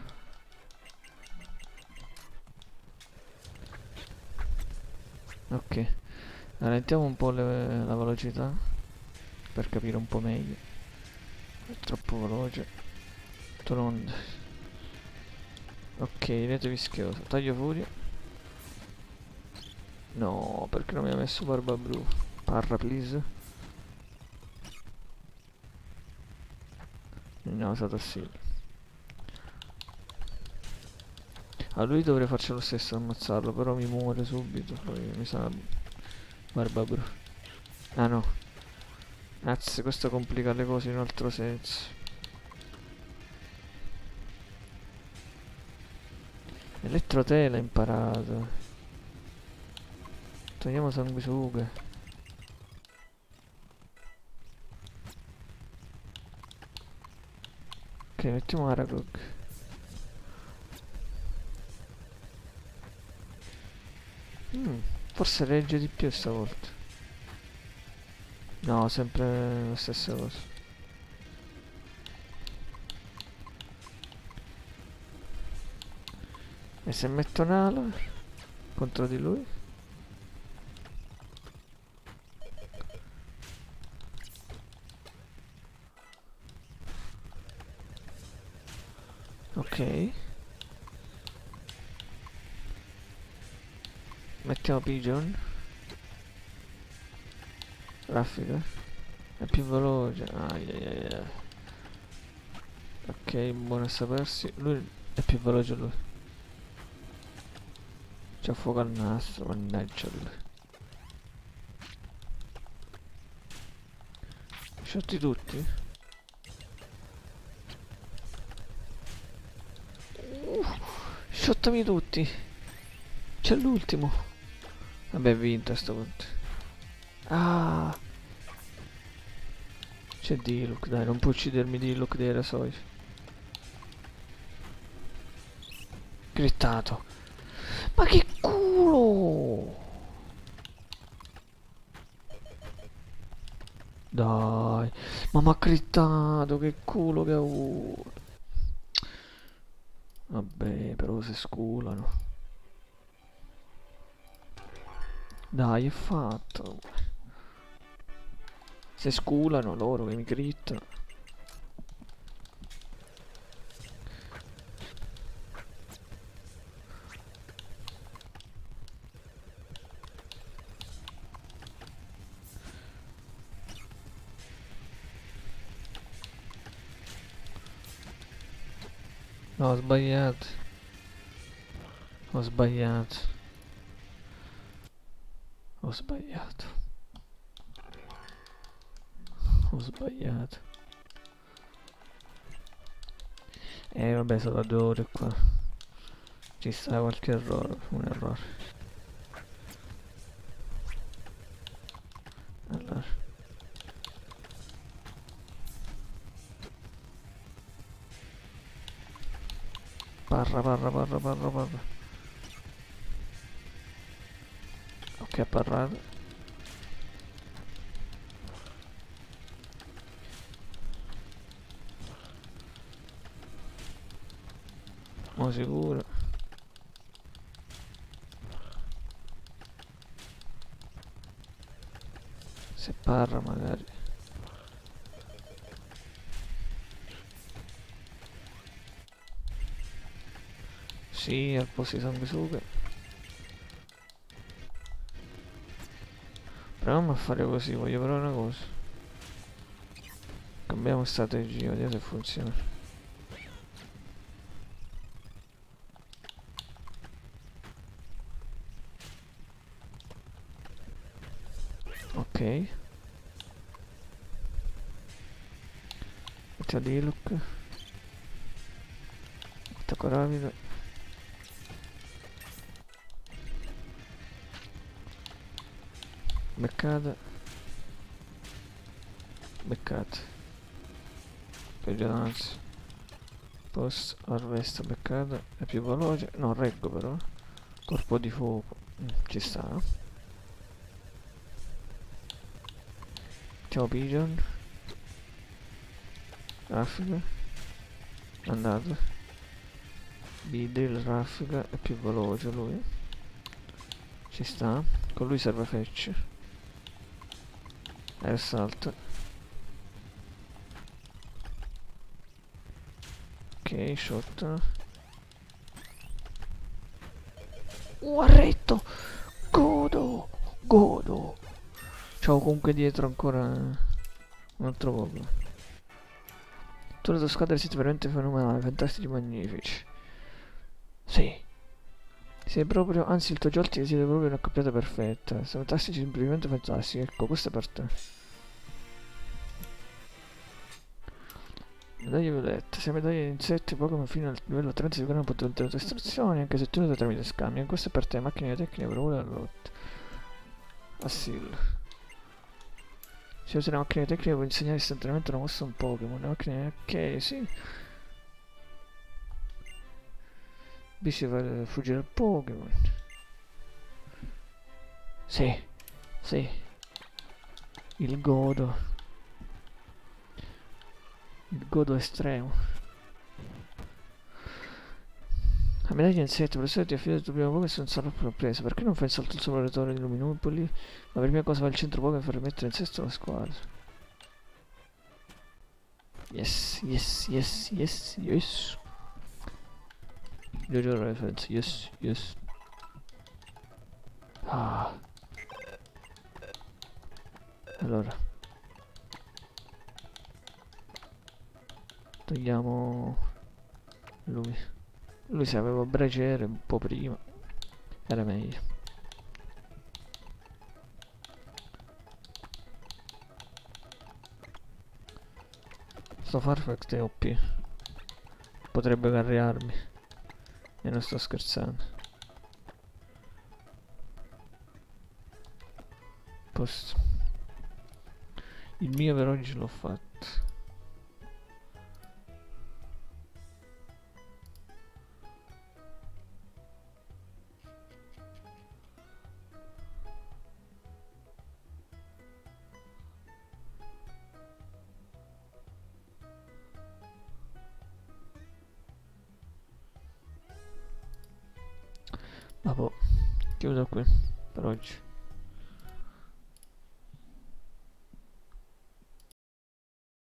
Ok. Rallentiamo un po' le- la velocità per capire un po' meglio. È troppo veloce. Toronde. Ok, rete vischiosa. Taglio furia. No, perché non mi ha messo barba blu? Parra, please. Ne ho usato sì. A lui dovrei farci lo stesso ammazzarlo, però mi muore subito. Poi mi sa barba blu. Ah no. Anzi, questo complica le cose in un altro senso. Elettrotela imparato. Togliamo sanguisughe. Ok, mettiamo Aragog. Mm, forse regge di più stavolta. No, sempre la stessa cosa. E se metto Nala contro di lui? Ok. Mettiamo Pigeon. Raffica. È più veloce. Ah, yeah, yeah, yeah. Ok, buono a sapersi. Lui è più veloce lui. C'ha fuoco al nastro, mannaggia lui. Sciolti tutti? Uh, sciottami tutti. C'è l'ultimo. Vabbè, vinto a sto punto. Ah. C'è Diluc, dai, non può uccidermi Diluc dei rasoi. Grittato. Ma che culo! Dai, ma m'ha crittato, che culo che ha avuto. Vabbè, però si sculano. Dai, è fatto. Si sculano loro che mi crittano. No, ho sbagliato. Ho sbagliato. Ho sbagliato. Ho sbagliato. Eh vabbè, sono da due ore qua. Ci sta qualche errore, un errore. Allora. Parra, parra, parra, parra, parra. Ok, ha parlato. Mo sicuro. Se parla magari. Sì, al posto di sanguisughe. Proviamo a fare così, voglio provare una cosa. Cambiamo strategia, vediamo se funziona. Ok. Metti di look. Attacco rapido. Beccata. Beccata. Vigilance. Post harvesta beccata. È più veloce. No, reggo però. Corpo di fuoco. Mm, ci sta. Ciao Pigeon. Raffica. Andato. Bidrill raffica. È più veloce lui. Ci sta. Con lui serve fetch. E salta. Ok, shot. Uh, arretto! Godo! Godo! C'ho comunque dietro ancora un altro popolo. Tutte le tue squadre siete veramente fenomenali, fantastici, magnifici. Sì. Sei proprio, anzi il tuo Jolty siete proprio una coppiata perfetta. Siete fantastici, semplicemente fantastici. Ecco, questo è per te. Medaglia violetta. Se medaglia di insetti Pokémon fino al livello trenta si creano potenti le tue istruzioni, anche se ottenute tramite scambi. Questo è per te, macchine tecniche per ora alla lotta. Assil. Se usi una macchina tecnica puoi insegnare istantaneamente una mossa a un Pokémon. Una macchina... ok, sì. Bici fa fuggire al Pokémon. Sì, sì. Il godo. Il godo estremo. La medaglia insetti, per questo ti affido il tuo primo Pokémon senza troppa sorpresa. Perché non fai il salto sopra le torri di Luminopoli? Ma per prima cosa va al centro Pokémon e far rimettere in sesto la squadra. Yes, yes, yes, yes, yes. Jojo reference, yes, yes. Ah. Allora. Togliamo lui. Lui se aveva braciere un po' prima. Era meglio. Sto Farfetch è O P. Potrebbe carriarmi. E non sto scherzando. Posto. Il mio per oggi l'ho fatto. Vabbè, chiudo qui per oggi.